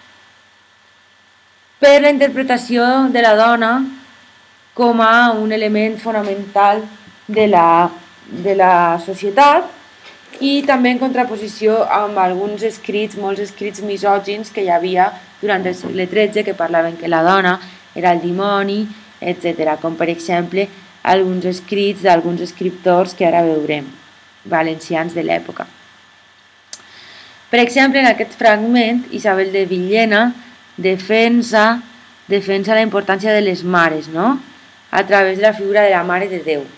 per la interpretació de la dona com a un element fonamental de la, de la societat i també en contraposició amb alguns escrits, molts escrits misògins que hi havia durant el segle tretze que parlaven que la dona era el dimoni, etcètera, com per exemple alguns escrits d'alguns escriptors que ara veurem, valencians de l'època. Per exemple, en aquest fragment, Isabel de Villena defensa, defensa la importància de les mares, no? A través de la figura de la Mare de Déu.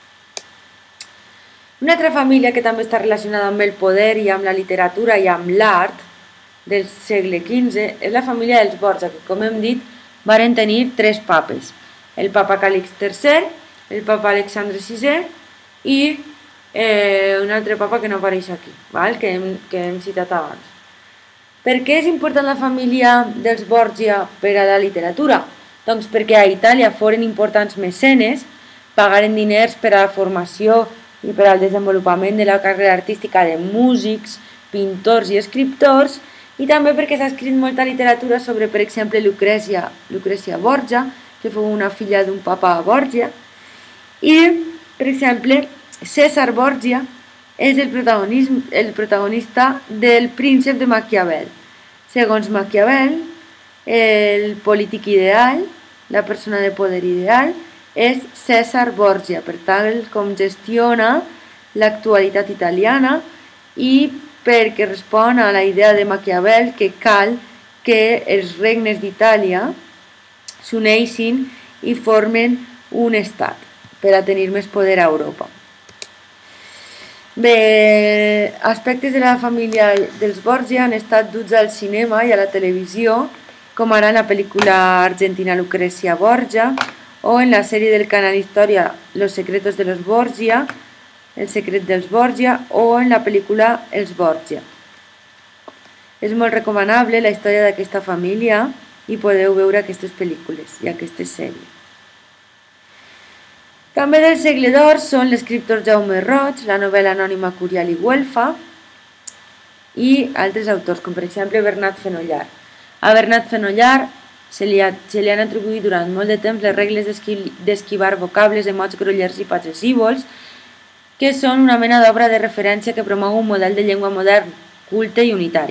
Una altra família que també està relacionada amb el poder i amb la literatura i amb l'art del segle quinze és la família dels Borja, que com hem dit varen tenir tres papes, el papa Càlix tercer, el papa Alexandre sisè i eh, un altre papa que no apareix aquí, val? Que, hem, que hem citat abans. Per què és important la família dels Borgia per a la literatura? Doncs perquè a Itàlia foren importants mecenes, pagaren diners per a la formació i per al desenvolupament de la carrera artística de músics, pintors i escriptors, i també perquè s'ha escrit molta literatura sobre, per exemple, Lucrècia, Lucrècia Borgia, que fou una filla d'un papa Borgia, i, per exemple, César Borgia és el, el protagonista del Príncep de Maquiavel. Segons Maquiavel, el polític ideal, la persona de poder ideal, és César Borgia, per tal com gestiona l'actualitat italiana i perquè respon a la idea de Maquiavel que cal que els regnes d'Itàlia s'uneixin i formen un estat per a tenir més poder a Europa. Bé, aspectes de la família dels Borgia han estat duts al cinema i a la televisió, com ara en la pel·lícula argentina Lucrecia Borgia o en la sèrie del canal Història Los secretos de los Borgia, El secret dels Borgia, o en la pel·lícula Els Borgia. És molt recomanable la història d'aquesta família i podeu veure aquestes pel·lícules i aquestes sèries. També del segle d'or són l'escriptor Jaume Roig, la novel·la anònima Curial i Güelfa i altres autors, com per exemple Bernat Fenollar. A Bernat Fenollar se li, ha, se li han atribuït durant molt de temps les regles d'esquivar vocables de mots grollers i possessivols, que són una mena d'obra de referència que promou un model de llengua modern, culte i unitari.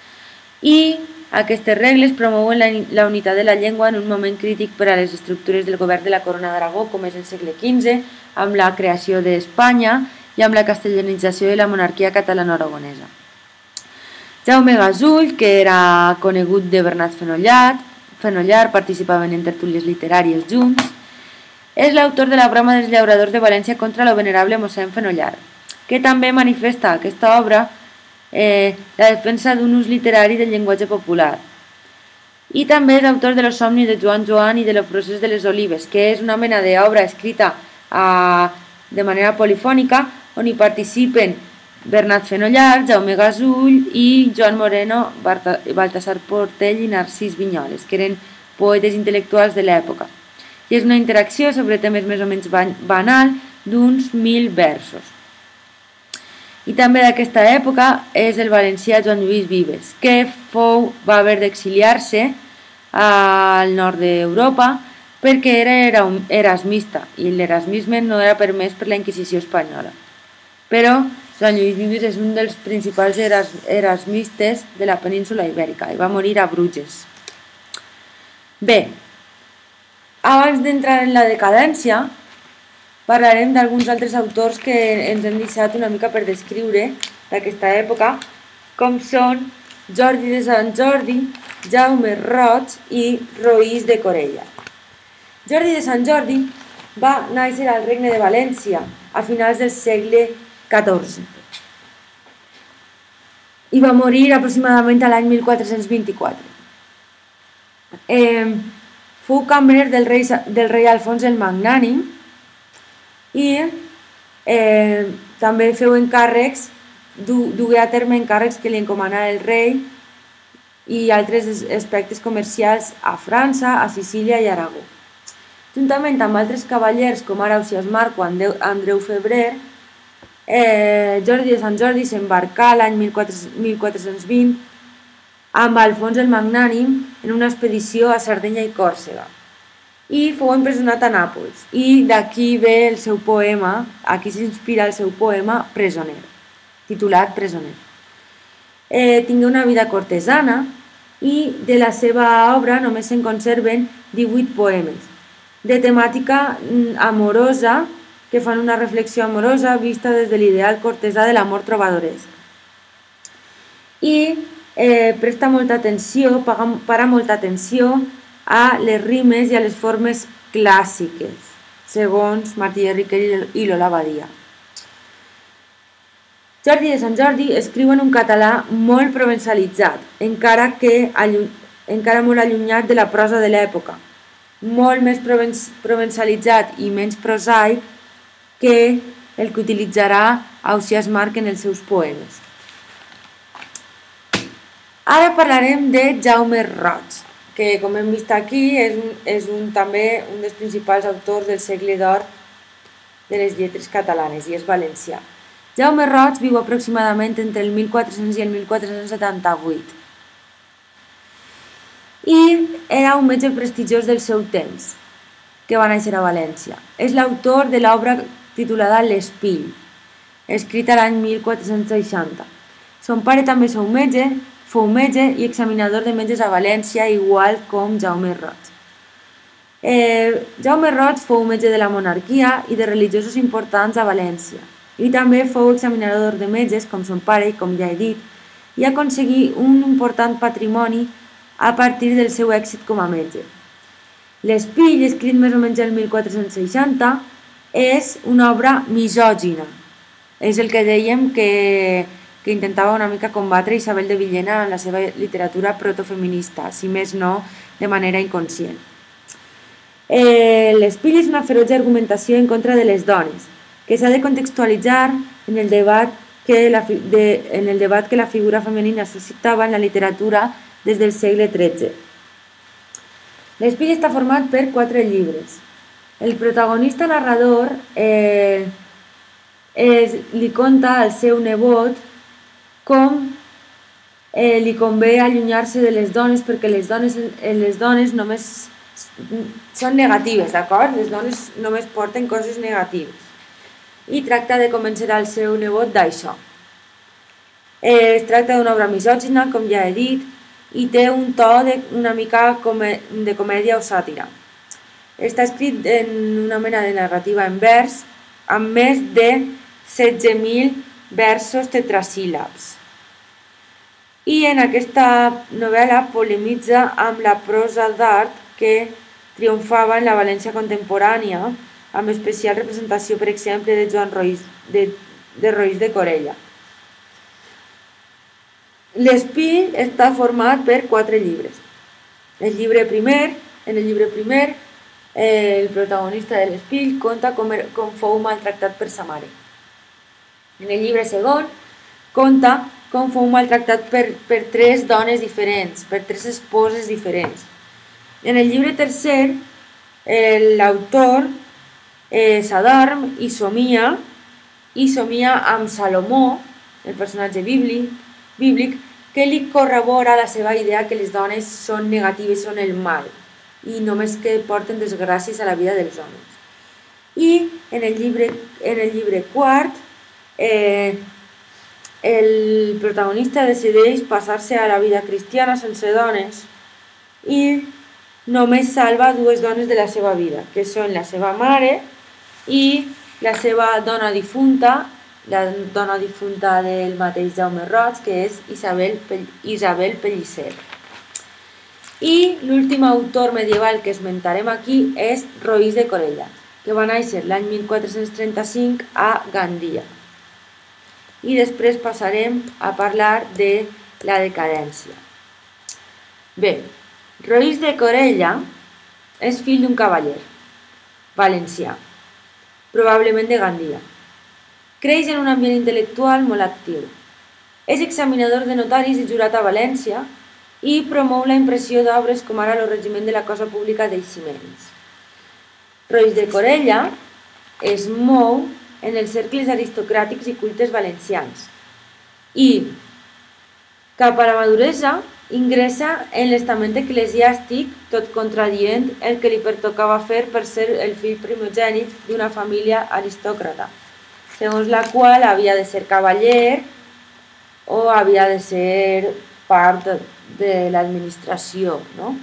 I aquestes regles promouen la, la unitat de la llengua en un moment crític per a les estructures del govern de la Corona d'Aragó, com és el segle quinze, amb la creació d'Espanya i amb la castellanització de la monarquia catalano-aragonesa. Jaume Gasull, que era conegut de Bernat Fenollar, Fenollar participaven en tertúlies literàries junts, és l'autor de la broma dels llauradors de València contra el venerable mossèn Fenollar, que també manifesta aquesta obra eh, la defensa d'un ús literari del llenguatge popular. I també és autor de Los somnis de Joan Joan i de Los procés de les olives, que és una mena d'obra escrita a, de manera polifònica on hi participen Bernat Fenollar, Jaume Gasull i Joan Moreno, Baltasar Portell i Narcís Vinyoles, que eren poetes intel·lectuals de l'època. I és una interacció sobre temes més o menys banal d'uns mil versos. I també d'aquesta època és el valencià Joan Lluís Vives, que fou, va haver d'exiliar-se al nord d'Europa perquè era erasmista i l'erasmisme no era permès per la Inquisició espanyola. Però Joan Lluís Vives és un dels principals eras, erasmistes de la península ibèrica i va morir a Bruges. Bé, abans d'entrar en la decadència, parlarem d'alguns altres autors que ens hem deixat una mica per descriure d'aquesta època, com són Jordi de Sant Jordi, Jaume Roig i Roís de Corella. Jordi de Sant Jordi va néixer al Regne de València a finals del segle catorze i va morir aproximadament a l'any mil quatre-cents vint-i-quatre. Eh, fou cambrer del rei, del rei Alfons el Magnànim i Eh, també feu encàrrecs, du, dugué a terme encàrrecs que li encomanà el rei i altres aspectes comercials a França, a Sicília i Aragó. Juntament amb altres cavallers com ara Ausiàs Marc o Andreu Febrer, eh, Jordi de Sant Jordi s'embarcà l'any mil quatre-cents vint amb Alfons el Magnànim en una expedició a Sardenya i Còrsega i fou empresonat a Nàpols, i d'aquí ve el seu poema, aquí s'inspira el seu poema Presoner, titulat Presoner. Eh, tingué una vida cortesana i de la seva obra només se'n conserven divuit poemes de temàtica amorosa que fan una reflexió amorosa vista des de l'ideal cortesà de l'amor trobadoresc. I eh, presta molta atenció, para molta atenció a les rimes i a les formes clàssiques, segons Martí de Riquer i Lola Badia. Jordi de Sant Jordi escriu en un català molt provençalitzat, encara, que, encara molt allunyat de la prosa de l'època, molt més provençalitzat i menys prosaic que el que utilitzarà Ausiàs Marc en els seus poemes. Ara parlarem de Jaume Roig, que com hem vist aquí és, un, és un, també un dels principals autors del segle d'or de les lletres catalanes i és valencià. Jaume Roig viu aproximadament entre el mil quatre-cents i el mil quatre-cents setanta-vuit i era un metge prestigiós del seu temps, que va néixer a València. És l'autor de l'obra titulada L'Espill, escrita l'any mil quatre-cents seixanta. Son pare també fou metge, fou metge i examinador de metges a València, igual com Jaume Roig. Eh, Jaume Roig fou metge de la monarquia i de religiosos importants a València, i també fou examinador de metges, com son pare, com ja he dit, i aconseguí un important patrimoni a partir del seu èxit com a metge. L'Espill, escrit més o menys el mil quatre-cents seixanta, és una obra misògina. És el que dèiem que, que intentava una mica combatre Isabel de Villena en la seva literatura protofeminista, si més no de manera inconscient. Eh, L'Espill és una ferotge argumentació en contra de les dones, que s'ha de contextualitzar en el debat que la, de, en el debat que la figura femenina suscitava en la literatura des del segle tretze. L'Espill està format per quatre llibres. El protagonista narrador eh, es, li conta al seu nebot com eh, li convé allunyar-se de les dones perquè les dones, les dones només són negatives, d'acord? Les dones només porten coses negatives. I tracta de convèncer al seu nebot d'això. Eh, es tracta d'una obra misògina, com ja he dit, i té un to de, una mica de comèdia o sàtira. Està escrit en una mena de narrativa en vers, amb més de setze mil versos tetrasíl·labs. I en aquesta novel·la polemitza amb la prosa d'art que triomfava en la València contemporània, amb especial representació, per exemple, de Joan Roís de, de, Roís de Corella. L'Espill està format per quatre llibres. El llibre primer, en el llibre primer, eh, el protagonista de l'Espill conta com, er, com fou maltractat per sa mare. En el llibre segon, conta com fou maltractat per, per tres dones diferents, per tres esposes diferents. En el llibre tercer, eh, l'autor eh, s'adorm i somia, i somia amb Salomó, el personatge bíblic, bíblic, que li corrobora la seva idea que les dones són negatives, són el mal, i només que porten desgràcies a la vida dels homes. I en el llibre, en el llibre quart, eh, el protagonista decideix passar-se a la vida cristiana sense dones i només salva dues dones de la seva vida, que són la seva mare i la seva dona difunta, la dona difunta del mateix Jaume Roig, que és Isabel, Isabel Pellicer. I l'últim autor medieval que esmentarem aquí és Roís de Corella, que va néixer l'any mil quatre-cents trenta-cinc a Gandia. I després passarem a parlar de la decadència. Bé, Roís de Corella és fill d'un cavaller valencià, probablement de Gandia. Creix en un ambient intel·lectual molt actiu. És examinador de notaris i jurat a València i promou la impressió d'obres com ara el regiment de la cosa pública d'Eiximens. Roís de Corella es mou en els cercles aristocràtics i cultes valencians i, cap a la maduresa, ingressa en l'estament eclesiàstic, tot contradient el que li pertocava fer per ser el fill primogènit d'una família aristòcrata, segons la qual havia de ser cavaller o havia de ser part de l'administració, no?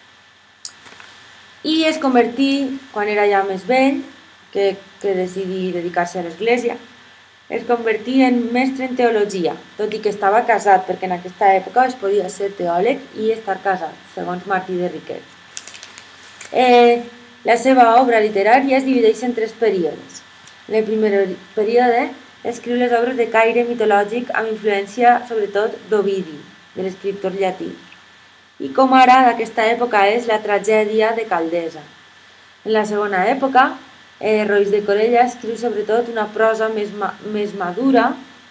I es convertí, quan era ja més vell, que, que decidí dedicar-se a l'església, es convertí en mestre en teologia, tot i que estava casat, perquè en aquesta època es podia ser teòleg i estar casat, segons Martí de Riquet. Eh, la seva obra literària es divideix en tres períodes. En el primer període escriu les obres de caire mitològic amb influència sobretot d'Ovidi, de l'escriptor llatí. I com ara d'aquesta època és la tragèdia de Caldesa. En la segona època, eh, Roís de Corella escriu sobretot una prosa més, ma més madura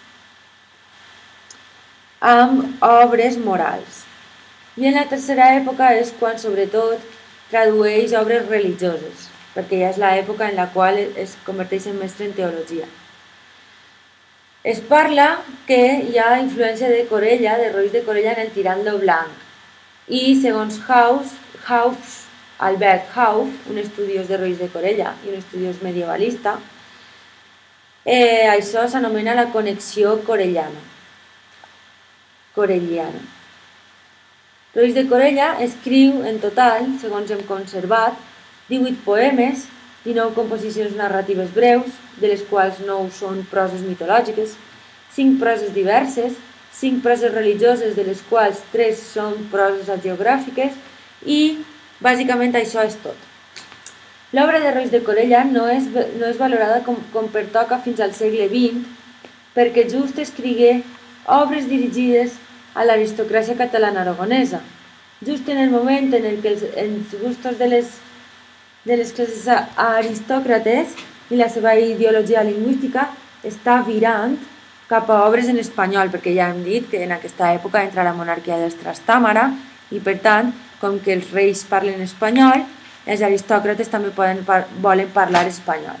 amb obres morals. I en la tercera època és quan sobretot tradueix obres religioses, perquè ja és l'època en la qual es converteix en mestre en teologia. Es parla que hi ha influència de Corella, de Roís de Corella, en el Tirant lo Blanc. I segons Haus, Haus, Albert Hauf, un estudiós de Roís de Corella i un estudiós medievalista, eh, això s'anomena la connexió corellana. Corelliana. Roís de Corella escriu en total, segons hem conservat, divuit poemes, dinou composicions narratives breus, de les quals nou són proses mitològiques, cinc proses diverses, cinc proses religioses, de les quals tres són proses hagiogràfiques i, bàsicament, això és tot. L'obra de Roís de Corella no és, no és valorada com, com pertoca fins al segle vint, perquè just escrigué obres dirigides a l'aristocràcia catalana aragonesa, just en el moment en el que els, els gustos de les, de les classes aristòcrates i la seva ideologia lingüística està virant cap a obres en espanyol, perquè ja hem dit que en aquesta època entra la monarquia dels Trastàmara i, per tant, com que els reis parlen espanyol, els aristòcrates també poden par volen parlar espanyol.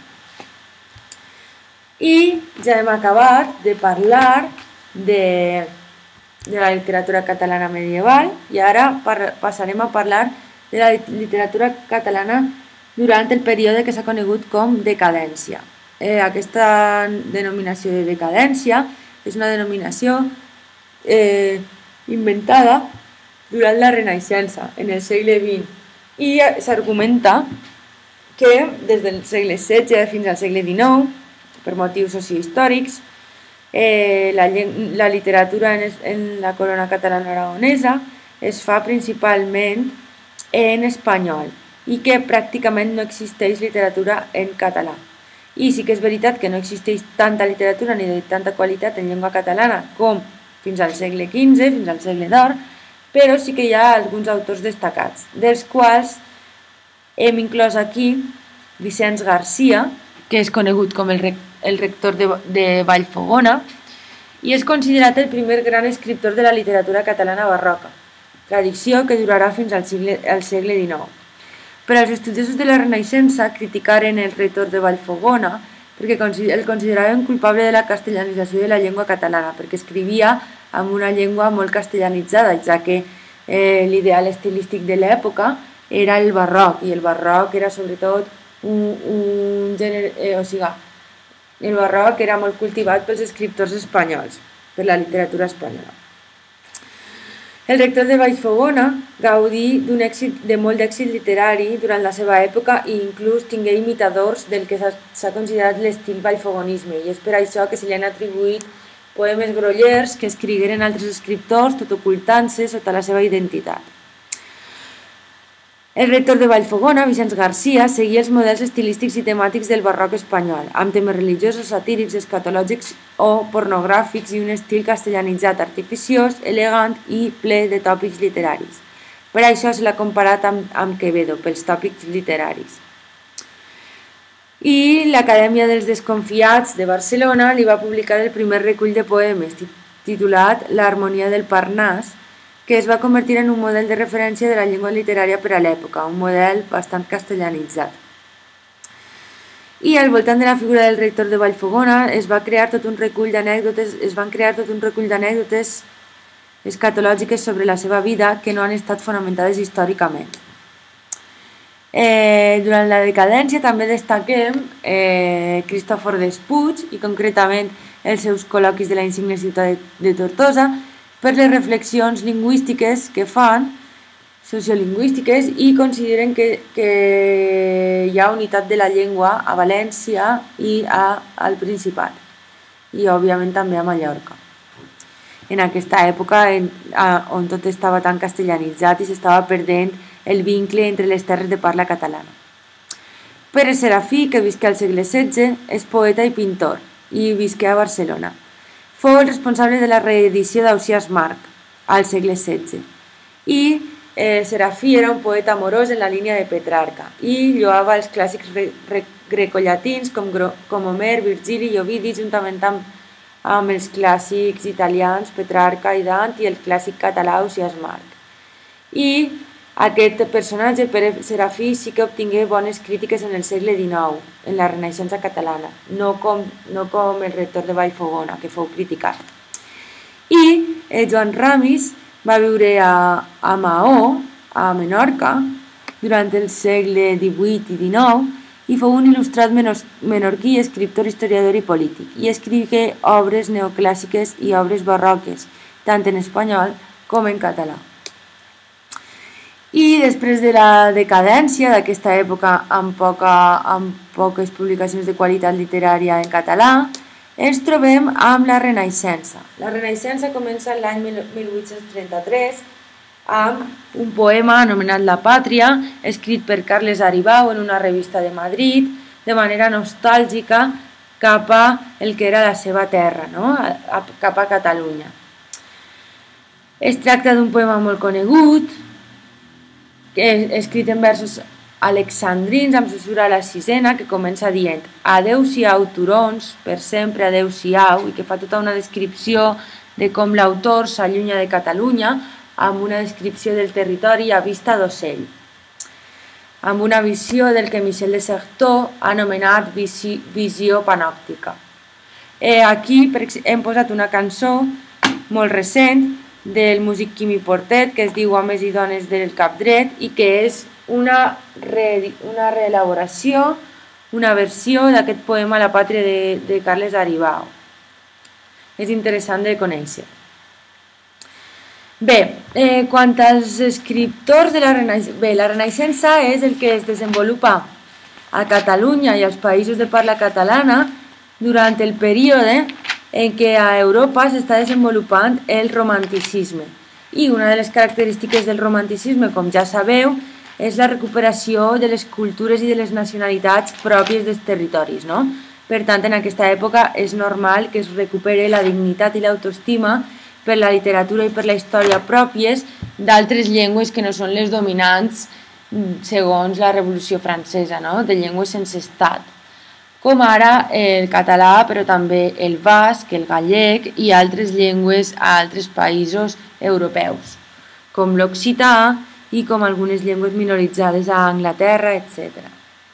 I ja hem acabat de parlar de, de la literatura catalana medieval i ara passarem a parlar de la literatura catalana durant el període que s'ha conegut com decadència. Eh, aquesta denominació de decadència és una denominació eh, inventada durant la Renaixença, en el segle vint, i s'argumenta que des del segle setze fins al segle dinou, per motius sociohistòrics, eh, la, la literatura en, en la corona catalana aragonesa es fa principalment en espanyol i que pràcticament no existeix literatura en català. I sí que és veritat que no existeix tanta literatura ni de tanta qualitat en llengua catalana com fins al segle quinze, fins al segle d'or, però sí que hi ha alguns autors destacats, dels quals hem inclòs aquí Vicenç Garcia, que és conegut com el, rec el rector de, de Vallfogona, i és considerat el primer gran escriptor de la literatura catalana barroca, tradició que durarà fins al segle, al segle dinou. Però els estudiosos de la Renaixença criticaren el rector de Vallfogona perquè el consideraven culpable de la castellanització de la llengua catalana, perquè escrivia amb una llengua molt castellanitzada, ja que eh, l'ideal estilístic de l'època era el barroc, i el barroc era sobretot un, un gènere, eh, o sigui, el barroc era molt cultivat pels escriptors espanyols, per la literatura espanyola. El rector de Vallfogona gaudí d'un èxit, de molt d'èxit literari durant la seva època i inclús tingué imitadors del que s'ha considerat l'estil vallfogonisme, i és per això que se li han atribuït poemes grollers que escrigueren altres escriptors tot ocultant-se sota la seva identitat. El rector de Vallfogona, Vicenç Garcia, seguia els models estilístics i temàtics del barroc espanyol, amb temes religiosos, satírics, escatològics o pornogràfics i un estil castellanitzat, artificiós, elegant i ple de tòpics literaris. Per això se l'ha comparat amb, amb Quevedo, pels tòpics literaris. i l'Acadèmia dels Desconfiats de Barcelona li va publicar el primer recull de poemes titulat L'harmonia del Parnàs, que es va convertir en un model de referència de la llengua literària per a l'època, un model bastant castellanitzat. I al voltant de la figura del rector de Vallfogona es va crear tot un recull d'anècdotes, es van crear tot un recull d'anècdotes escatològiques sobre la seva vida que no han estat fonamentades històricament. Eh, durant la decadència també destaquem eh, Cristòfor Despuig i concretament els seus col·loquis de la insigne ciutat de, de Tortosa per les reflexions lingüístiques que fan, sociolingüístiques, i consideren que, que hi ha unitat de la llengua a València i a, al Principat i òbviament també a Mallorca. En aquesta època en, a, on tot estava tan castellanitzat i s'estava perdent el vincle entre les terres de parla catalana. Pere Serafí, que visqué al segle setze, és poeta i pintor i visqué a Barcelona. Fou el responsable de la reedició d'Ausiàs Marc al segle setze. I eh, Serafí era un poeta amorós en la línia de Petrarca i lloava els clàssics re, re, grecollatins com, com Homer, Virgili i Ovidi, juntament amb, amb els clàssics italians Petrarca i Dant i el clàssic català Ausiàs Marc. I aquest personatge, Pere Serafí, sí que obtingué bones crítiques en el segle dinou, en la Renaixença catalana, no com, no com el rector de Vallfogona, que fou criticat. I eh, Joan Ramis va viure a, a Maó, a Menorca, durant el segle divuit i dinou, i fou un il·lustrat menorquí, escriptor, historiador i polític, i escrigué obres neoclàssiques i obres barroques, tant en espanyol com en català. I després de la decadència d'aquesta època amb, poca, amb poques publicacions de qualitat literària en català, ens trobem amb la Renaixença. La Renaixença comença l'any mil vuit-cents trenta-tres amb un poema anomenat La Pàtria, escrit per Carles Aribau en una revista de Madrid, de manera nostàlgica cap a el que era la seva terra, no? Cap a Catalunya. Es tracta d'un poema molt conegut, escrit en versos alexandrins amb sussurra a la sisena, que comença dient adeu-siau turons, per sempre adeu-siau, i que fa tota una descripció de com l'autor s'allunya de Catalunya amb una descripció del territori a vista d'ocell, amb una visió del que Michel de Certeau ha anomenat visi, visió panòptica. Eh, aquí hem posat una cançó molt recent del músic Quimi Portet, que es diu Homes i dones del cap dret, i que és una, re, una reelaboració, una versió d'aquest poema La Pàtria de, de Carles Aribau. És interessant de conèixer. Bé, eh, quant als escriptors de la Renaixença, bé, la Renaixença és el que es desenvolupa a Catalunya i als països de parla catalana durant el període en què a Europa s'està desenvolupant el romanticisme. I una de les característiques del romanticisme, com ja sabeu, és la recuperació de les cultures i de les nacionalitats pròpies dels territoris, no? Per tant, en aquesta època és normal que es recupere la dignitat i l'autoestima per la literatura i per la història pròpies d'altres llengües que no són les dominants segons la Revolució Francesa, no? De llengües sense estat, com ara el català, però també el basc, el gallec i altres llengües a altres països europeus, com l'occità i com algunes llengües minoritzades a Anglaterra, etcètera.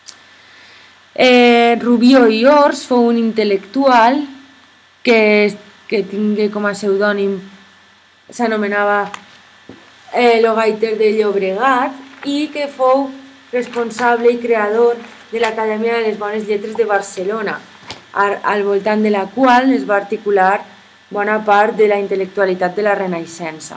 Eh, Rubió i Ors fou un intel·lectual que, que tingué com a pseudònim, s'anomenava eh, Lo Gaiter de Llobregat, i que fou responsable i creador de l'Acadèmia de les Bones Lletres de Barcelona, al voltant de la qual es va articular bona part de la intel·lectualitat de la Renaixença.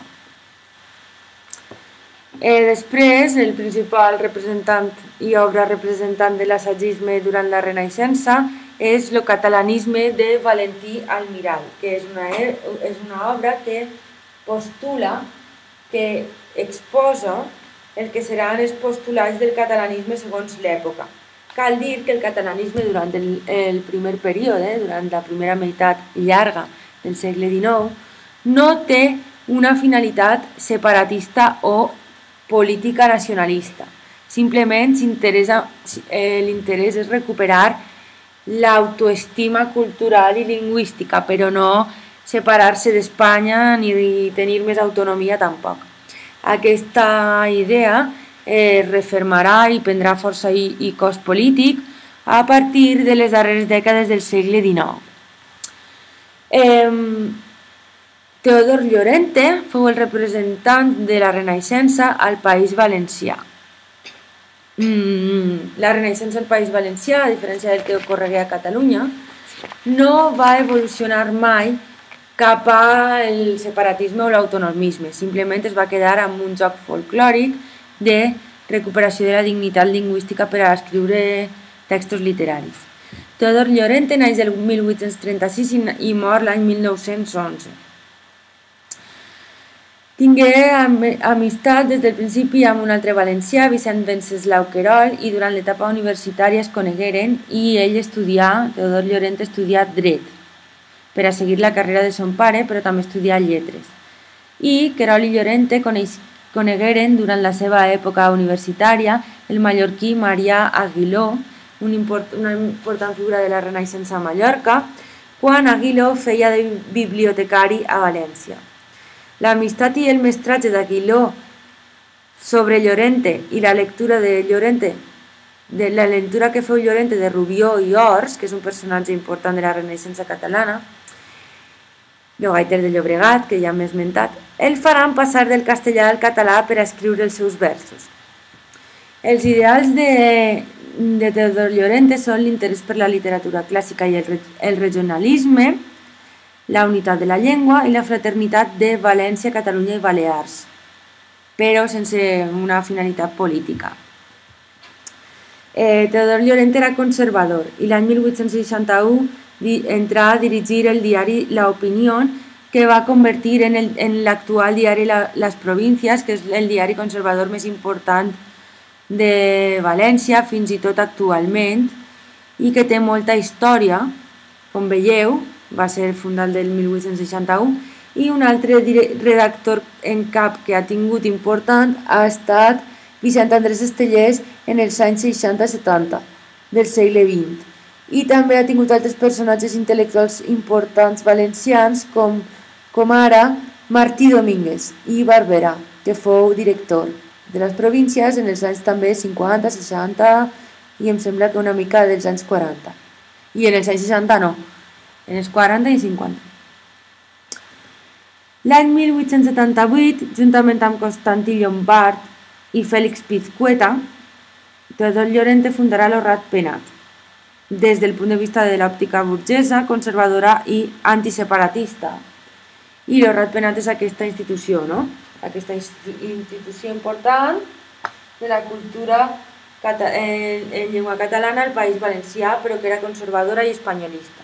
Eh, després, el principal representant i obra representant de l'assaggisme durant la Renaixença és el catalanisme de Valentí Almirall, que és una, és una obra que postula, que exposa el que seran els postulats del catalanisme segons l'època. Cal dir que el catalanisme durant el, el primer període, durant la primera meitat llarga del segle dinou, no té una finalitat separatista o política nacionalista, Simplement l'interès és recuperar l'autoestima cultural i lingüística, però no separar-se d'Espanya ni tenir més autonomia tampoc. Aquesta idea es refermarà i prendrà força i, i cos polític a partir de les darreres dècades del segle dinou. Eh, Teodor Llorente fou el representant de la Renaixença al País Valencià. La Renaixença al País Valencià, a diferència del que ocorregué a Catalunya, no va evolucionar mai cap al separatisme o l'autonomisme, simplement es va quedar amb un joc folclòric de recuperació de la dignitat lingüística per a escriure textos literaris. Teodor Llorente naix el mil vuit-cents trenta-sis i mor l'any mil nou-cents onze. Tingué amistat des del principi amb un altre valencià, Vicent Venceslau Querol, i durant l'etapa universitària es conegueren i ell estudià, Teodor Llorente estudià dret per a seguir la carrera de son pare, però també estudià lletres. I Querol i Llorente conegueren durant la seva època universitària el mallorquí Marià Aguiló, una important figura de la Renaixença a Mallorca, quan Aguiló feia de bibliotecari a València. L'amistat i el mestratge d'Aguiló sobre Llorente i la lectura de Llorente, de la lectura que feu Llorente de Rubió i Ors, que és un personatge important de la Renaixença catalana, el gaiter de Llobregat, que ja m'he esmentat, el faran passar del castellà al català per a escriure els seus versos. Els ideals de, de Teodor Llorente són l'interès per la literatura clàssica i el, el regionalisme, la unitat de la llengua i la fraternitat de València, Catalunya i Balears, però sense una finalitat política. Eh, Teodor Llorente era conservador i l'any mil vuit-cents seixanta-u entrà a dirigir el diari La Opinión, que va convertir en, el, en l'actual diari la, Les Províncies, que és el diari conservador més important de València, fins i tot actualment, i que té molta història, com veieu, va ser fundat del mil vuit-cents seixanta-u, i un altre redactor en cap que ha tingut important ha estat Vicent Andrés Estellés en els anys seixanta setanta del segle vint. I també ha tingut altres personatges intel·lectuals importants valencians com, com ara Martí Domínguez i Barberà, que fou director de les províncies en els anys també cinquanta, seixanta i em sembla que una mica dels anys quaranta. I en els anys seixanta no, en els quaranta i cinquanta. L'any mil vuit-cents setanta-vuit, juntament amb Constantí Llombart i Fèlix Pizcueta, Teodor Llorente fundarà l'Horrat Penat, des del punt de vista de l'òptica burgesa, conservadora i antiseparatista. I l'Horrat Penat és aquesta institució, no? Aquesta institució important de la cultura en, en llengua catalana al País Valencià, però que era conservadora i espanyolista.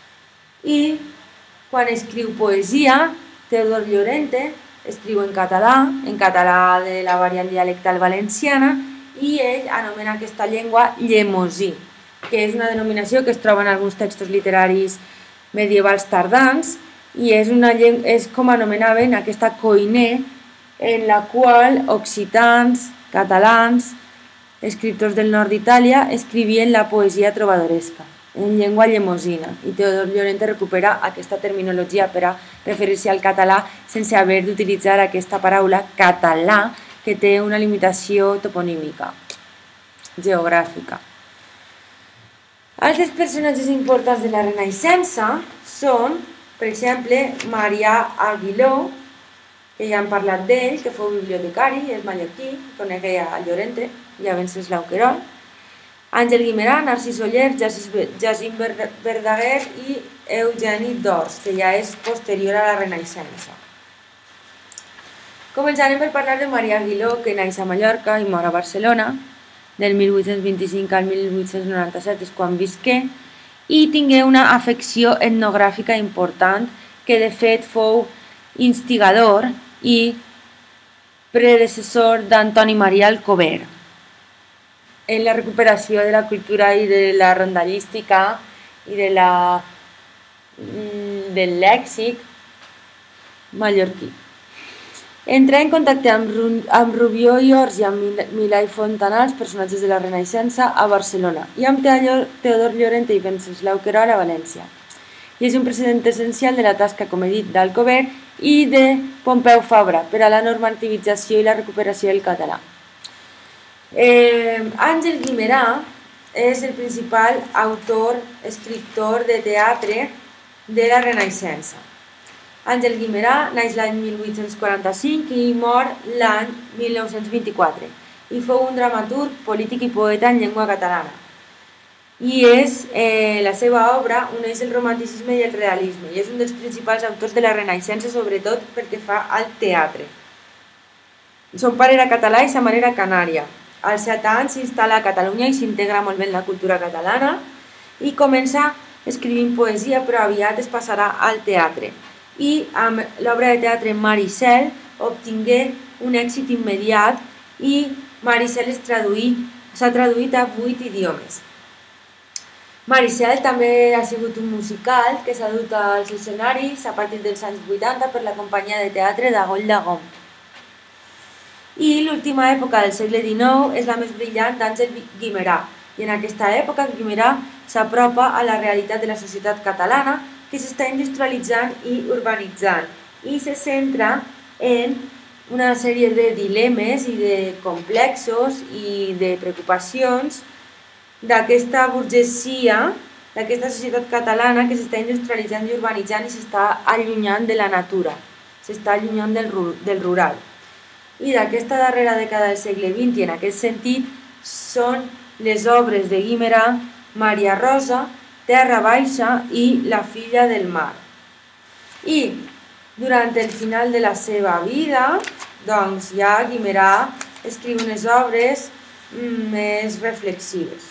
I quan escriu poesia, Teodor Llorente escriu en català, en català de la variant dialectal valenciana, i ell anomena aquesta llengua llemosí, que és una denominació que es troba en alguns textos literaris medievals tardans, i és, una llengua, és com anomenaven aquesta coiner en la qual occitans, catalans, escriptors del nord d'Itàlia escrivien la poesia trobadoresca en llengua llemosina, i Teodor Llorente recupera aquesta terminologia per a referir-se al català sense haver d'utilitzar aquesta paraula català, que té una limitació toponímica, geogràfica. Altres personatges importants de la Renaixença són, per exemple, Marià Aguiló, que ja hem parlat d'ell, que fou bibliotecari, és mallorquí, conegué a Llorente i a Venceslau Querol, Àngel Guimerà, Narcís Oller, Jacint Verdaguer i Eugeni d'Ors, que ja és posterior a la Renaixença. Començarem per parlar de Marià Aguiló, que naix a Mallorca i mor a Barcelona, del mil vuit-cents vint-i-cinc al mil vuit-cents noranta-set és quan visqué, i tingué una afecció etnogràfica important, que de fet fou instigador i predecessor d'Antoni Maria Alcover en la recuperació de la cultura i de la rondallística i de la, del lèxic mallorquí. Entrà en contacte amb, Ru amb Rubió i Ors i amb Milà i Fontanals, personatges de la Renaixença, a Barcelona, i amb Teodor Llorente i Venceslau Querol a València. I és un precedent essencial de la tasca, com he dit, d'Alcover i de Pompeu Fabra per a la normativització i la recuperació del català. Eh, Àngel Guimerà és el principal autor, escriptor de teatre de la Renaixença. Àngel Guimerà naix l'any mil vuit-cents quaranta-cinc i mor l'any mil nou-cents vint-i-quatre i fou un dramaturg, polític i poeta en llengua catalana. I és, eh, la seva obra uneix el romanticisme i el realisme i és un dels principals autors de la Renaixença, sobretot perquè fa al teatre. Son pare era català i sa mare era canària. Als set anys s'instal·la a Catalunya i s'integra molt bé en la cultura catalana i comença escrivint poesia, però aviat es passarà al teatre. I amb l'obra de teatre Maricel obtingué un èxit immediat i Maricel s'ha traduït a vuit idiomes. Maricel també ha sigut un musical que s'ha dut als escenaris a partir dels anys vuitanta per la companyia de teatre d'Agoll d'Agom. I l'última època del segle dinou és la més brillant d'Àngel Guimerà, i en aquesta època Guimerà s'apropa a la realitat de la societat catalana que s'està industrialitzant i urbanitzant i se centra en una sèrie de dilemes i de complexos i de preocupacions d'aquesta burgesia, d'aquesta societat catalana que s'està industrialitzant i urbanitzant i s'està allunyant de la natura, s'està allunyant del, del rural. I d'aquesta darrera dècada del segle vint i en aquest sentit són les obres de Guimerà, Maria Rosa, Terra Baixa i La filla del mar. I durant el final de la seva vida, doncs ja Guimerà escriu unes obres més reflexives.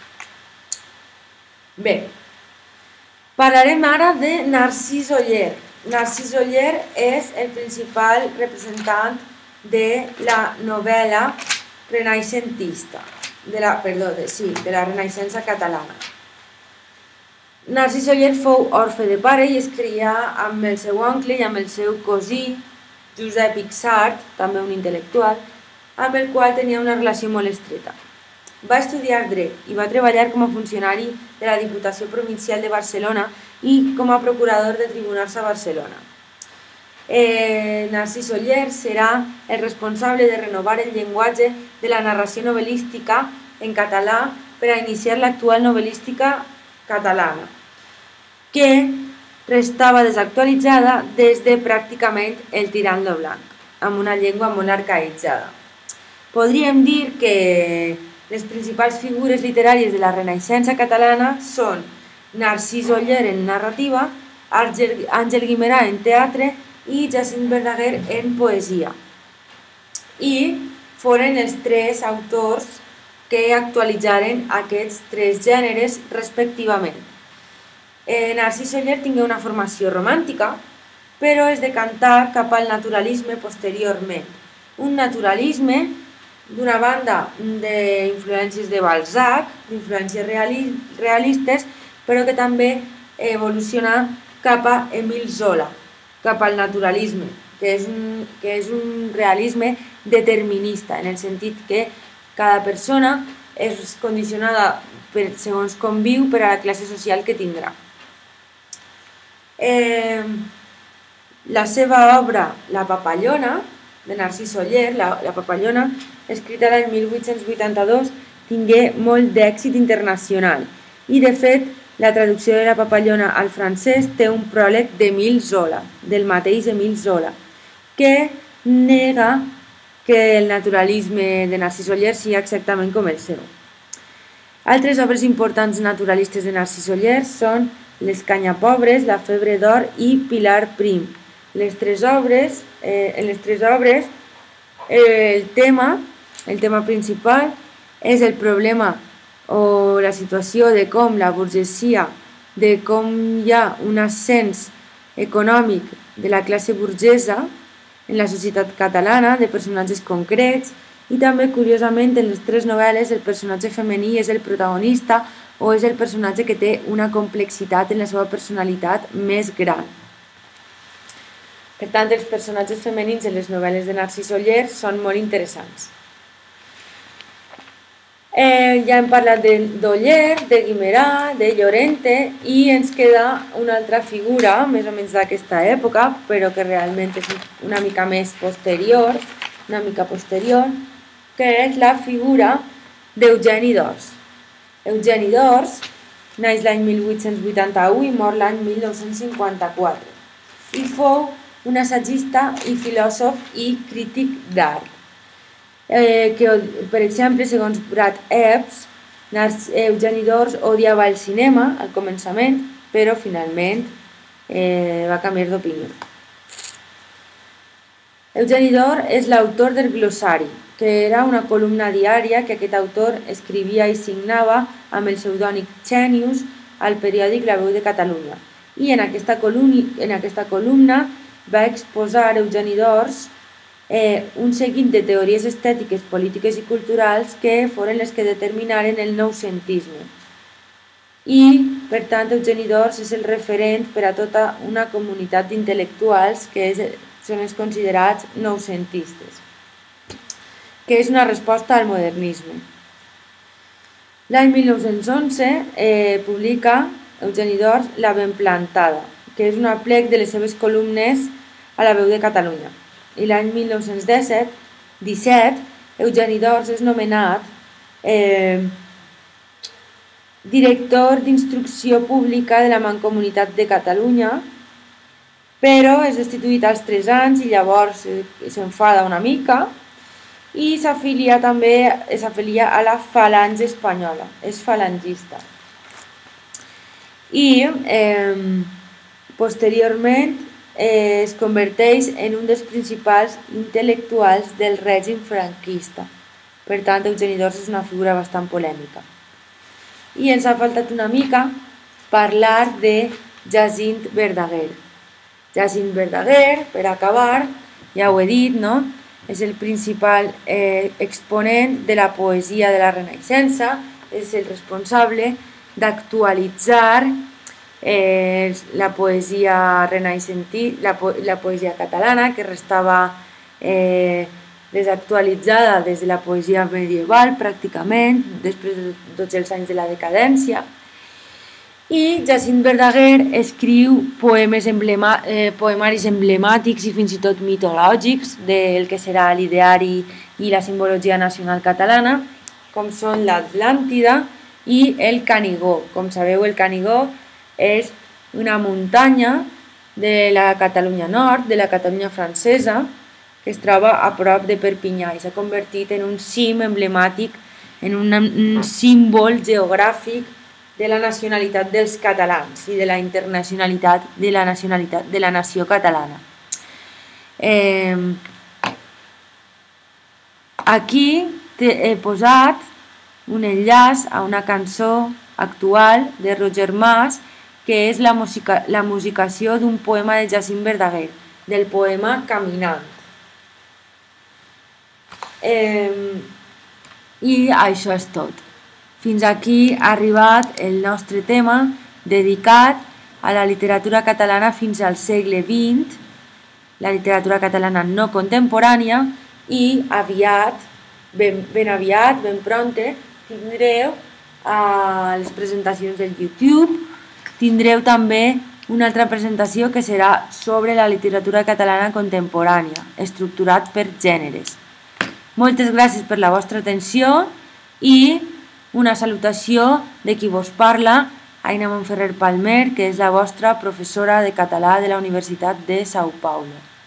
Bé, parlarem ara de Narcís Oller. Narcís Oller és el principal representant de la novel·la renaixentista, de la, perdó, de, sí, de la Renaixença catalana. Narcís Oller fou orfe de pare i es crià amb el seu oncle i amb el seu cosí, Josep Ixart, també un intel·lectual, amb el qual tenia una relació molt estreta. Va estudiar dret i va treballar com a funcionari de la Diputació Provincial de Barcelona i com a procurador de tribunals a Barcelona. Eh, Narcís Oller serà el responsable de renovar el llenguatge de la narració novel·lística en català per a iniciar l'actual novel·lística catalana, que restava desactualitzada des de pràcticament el Tirant lo Blanc, amb una llengua molt arcaïtzada. Podríem dir que les principals figures literàries de la Renaixença catalana són Narcís Oller en narrativa, Àngel Guimerà en teatre i Jacint Verdaguer en poesia. I foren els tres autors que actualitzaren aquests tres gèneres respectivament. Eh, Narcís Oller tingué una formació romàntica, però es decantà cap al naturalisme posteriorment. Un naturalisme, d'una banda, d'influències de Balzac, d'influències realistes, però que també evolucionà cap a Émile Zola, cap al naturalisme, que és un, que és un realisme determinista, en el sentit que cada persona és condicionada per, segons com viu per a la classe social que tindrà. Eh, la seva obra La papallona, de Narcís Oller, la, la papallona, escrita l'any mil vuit-cents vuitanta-dos, tingué molt d'èxit internacional i, de fet, la traducció de la papallona al francès té un pròleg d'Émile Zola, del mateix Émile Zola, que nega que el naturalisme de Narcís Oller sigui exactament com el seu. Altres obres importants naturalistes de Narcís Oller són Les canyapobres, La febre d'or i Pilar Prim. Les tres obres, eh, en les tres obres eh, el tema, el tema principal és el problema o la situació de com la burgesia, de com hi ha un ascens econòmic de la classe burgesa en la societat catalana, de personatges concrets, i també, curiosament, en les tres novel·les el personatge femení és el protagonista o és el personatge que té una complexitat en la seva personalitat més gran. Per tant, els personatges femenins en les novel·les de Narcís Oller són molt interessants. Eh, ja hem parlat d'Oller, de Guimerà, de Llorente, i ens queda una altra figura, més o menys d'aquesta època, però que realment és una mica més posterior, una mica posterior, que és la figura d'Eugeni d'Ors. Eugeni d'Ors naix l'any mil vuit-cents vuitanta-u i mor l'any mil nou-cents cinquanta-quatre i fou un assagista i filòsof i crític d'art. Eh, que, per exemple, segons Brad Epps, Eugeni d'Ors odiava el cinema al començament, però finalment eh, va canviar d'opinió. Eugeni d'Ors és l'autor del glossari, que era una columna diària que aquest autor escrivia i signava amb el pseudònim Xènius al periòdic La Veu de Catalunya. I en aquesta columna, en aquesta columna va exposar Eugeni d'Ors eh, un seguit de teories estètiques, polítiques i culturals que foren les que determinaren el noucentisme. I, per tant, Eugeni d'Ors és el referent per a tota una comunitat d'intel·lectuals que és, són els considerats noucentistes, que és una resposta al modernisme. L'any mil nou-cents onze eh, publica Eugeni d'Ors La Ben plantada, que és un aplec de les seves columnes a La Veu de Catalunya. I l'any mil nou-cents disset, Eugeni d'Ors és nomenat eh, director d'instrucció pública de la Mancomunitat de Catalunya, però és destituït als tres anys i llavors s'enfada una mica i s'afilia també s'afilia a la Falange Espanyola, és falangista. I eh, posteriorment eh, es converteix en un dels principals intel·lectuals del règim franquista. Per tant, Eugeni d'Ors és una figura bastant polèmica. I ens ha faltat una mica parlar de Jacint Verdaguer. Jacint Verdaguer, per acabar, ja ho he dit, no? És el principal eh, exponent de la poesia de la Renaixença, és el responsable d'actualitzar eh, la poesia renaixentí, la, po la poesia catalana, que restava eh, desactualitzada des de la poesia medieval, pràcticament, després de tots els anys de la decadència. I Jacint Verdaguer escriu poemes emblema, eh, poemaris emblemàtics i fins i tot mitològics del que serà l'ideari i la simbologia nacional catalana, com són l'Atlàntida i el Canigó. Com sabeu, el Canigó és una muntanya de la Catalunya Nord, de la Catalunya francesa, que es troba a prop de Perpinyà i s'ha convertit en un cim emblemàtic, en un, un símbol geogràfic de la nacionalitat dels catalans i de la internacionalitat de la nacionalitat de la nació catalana. Eh, aquí he posat un enllaç a una cançó actual de Roger Mas, que és la, musica, la musicació d'un poema de Jacint Verdaguer, del poema Caminant. Eh, I això és tot. Fins aquí ha arribat el nostre tema dedicat a la literatura catalana fins al segle vint, la literatura catalana no contemporània, i aviat, ben, ben aviat, ben pronte, tindreu a les presentacions del YouTube, tindreu també una altra presentació que serà sobre la literatura catalana contemporània, estructurat per gèneres. Moltes gràcies per la vostra atenció i una salutació de qui vos parla, Aina Montferrer Palmer, que és la vostra professora de català de la Universitat de São Paulo.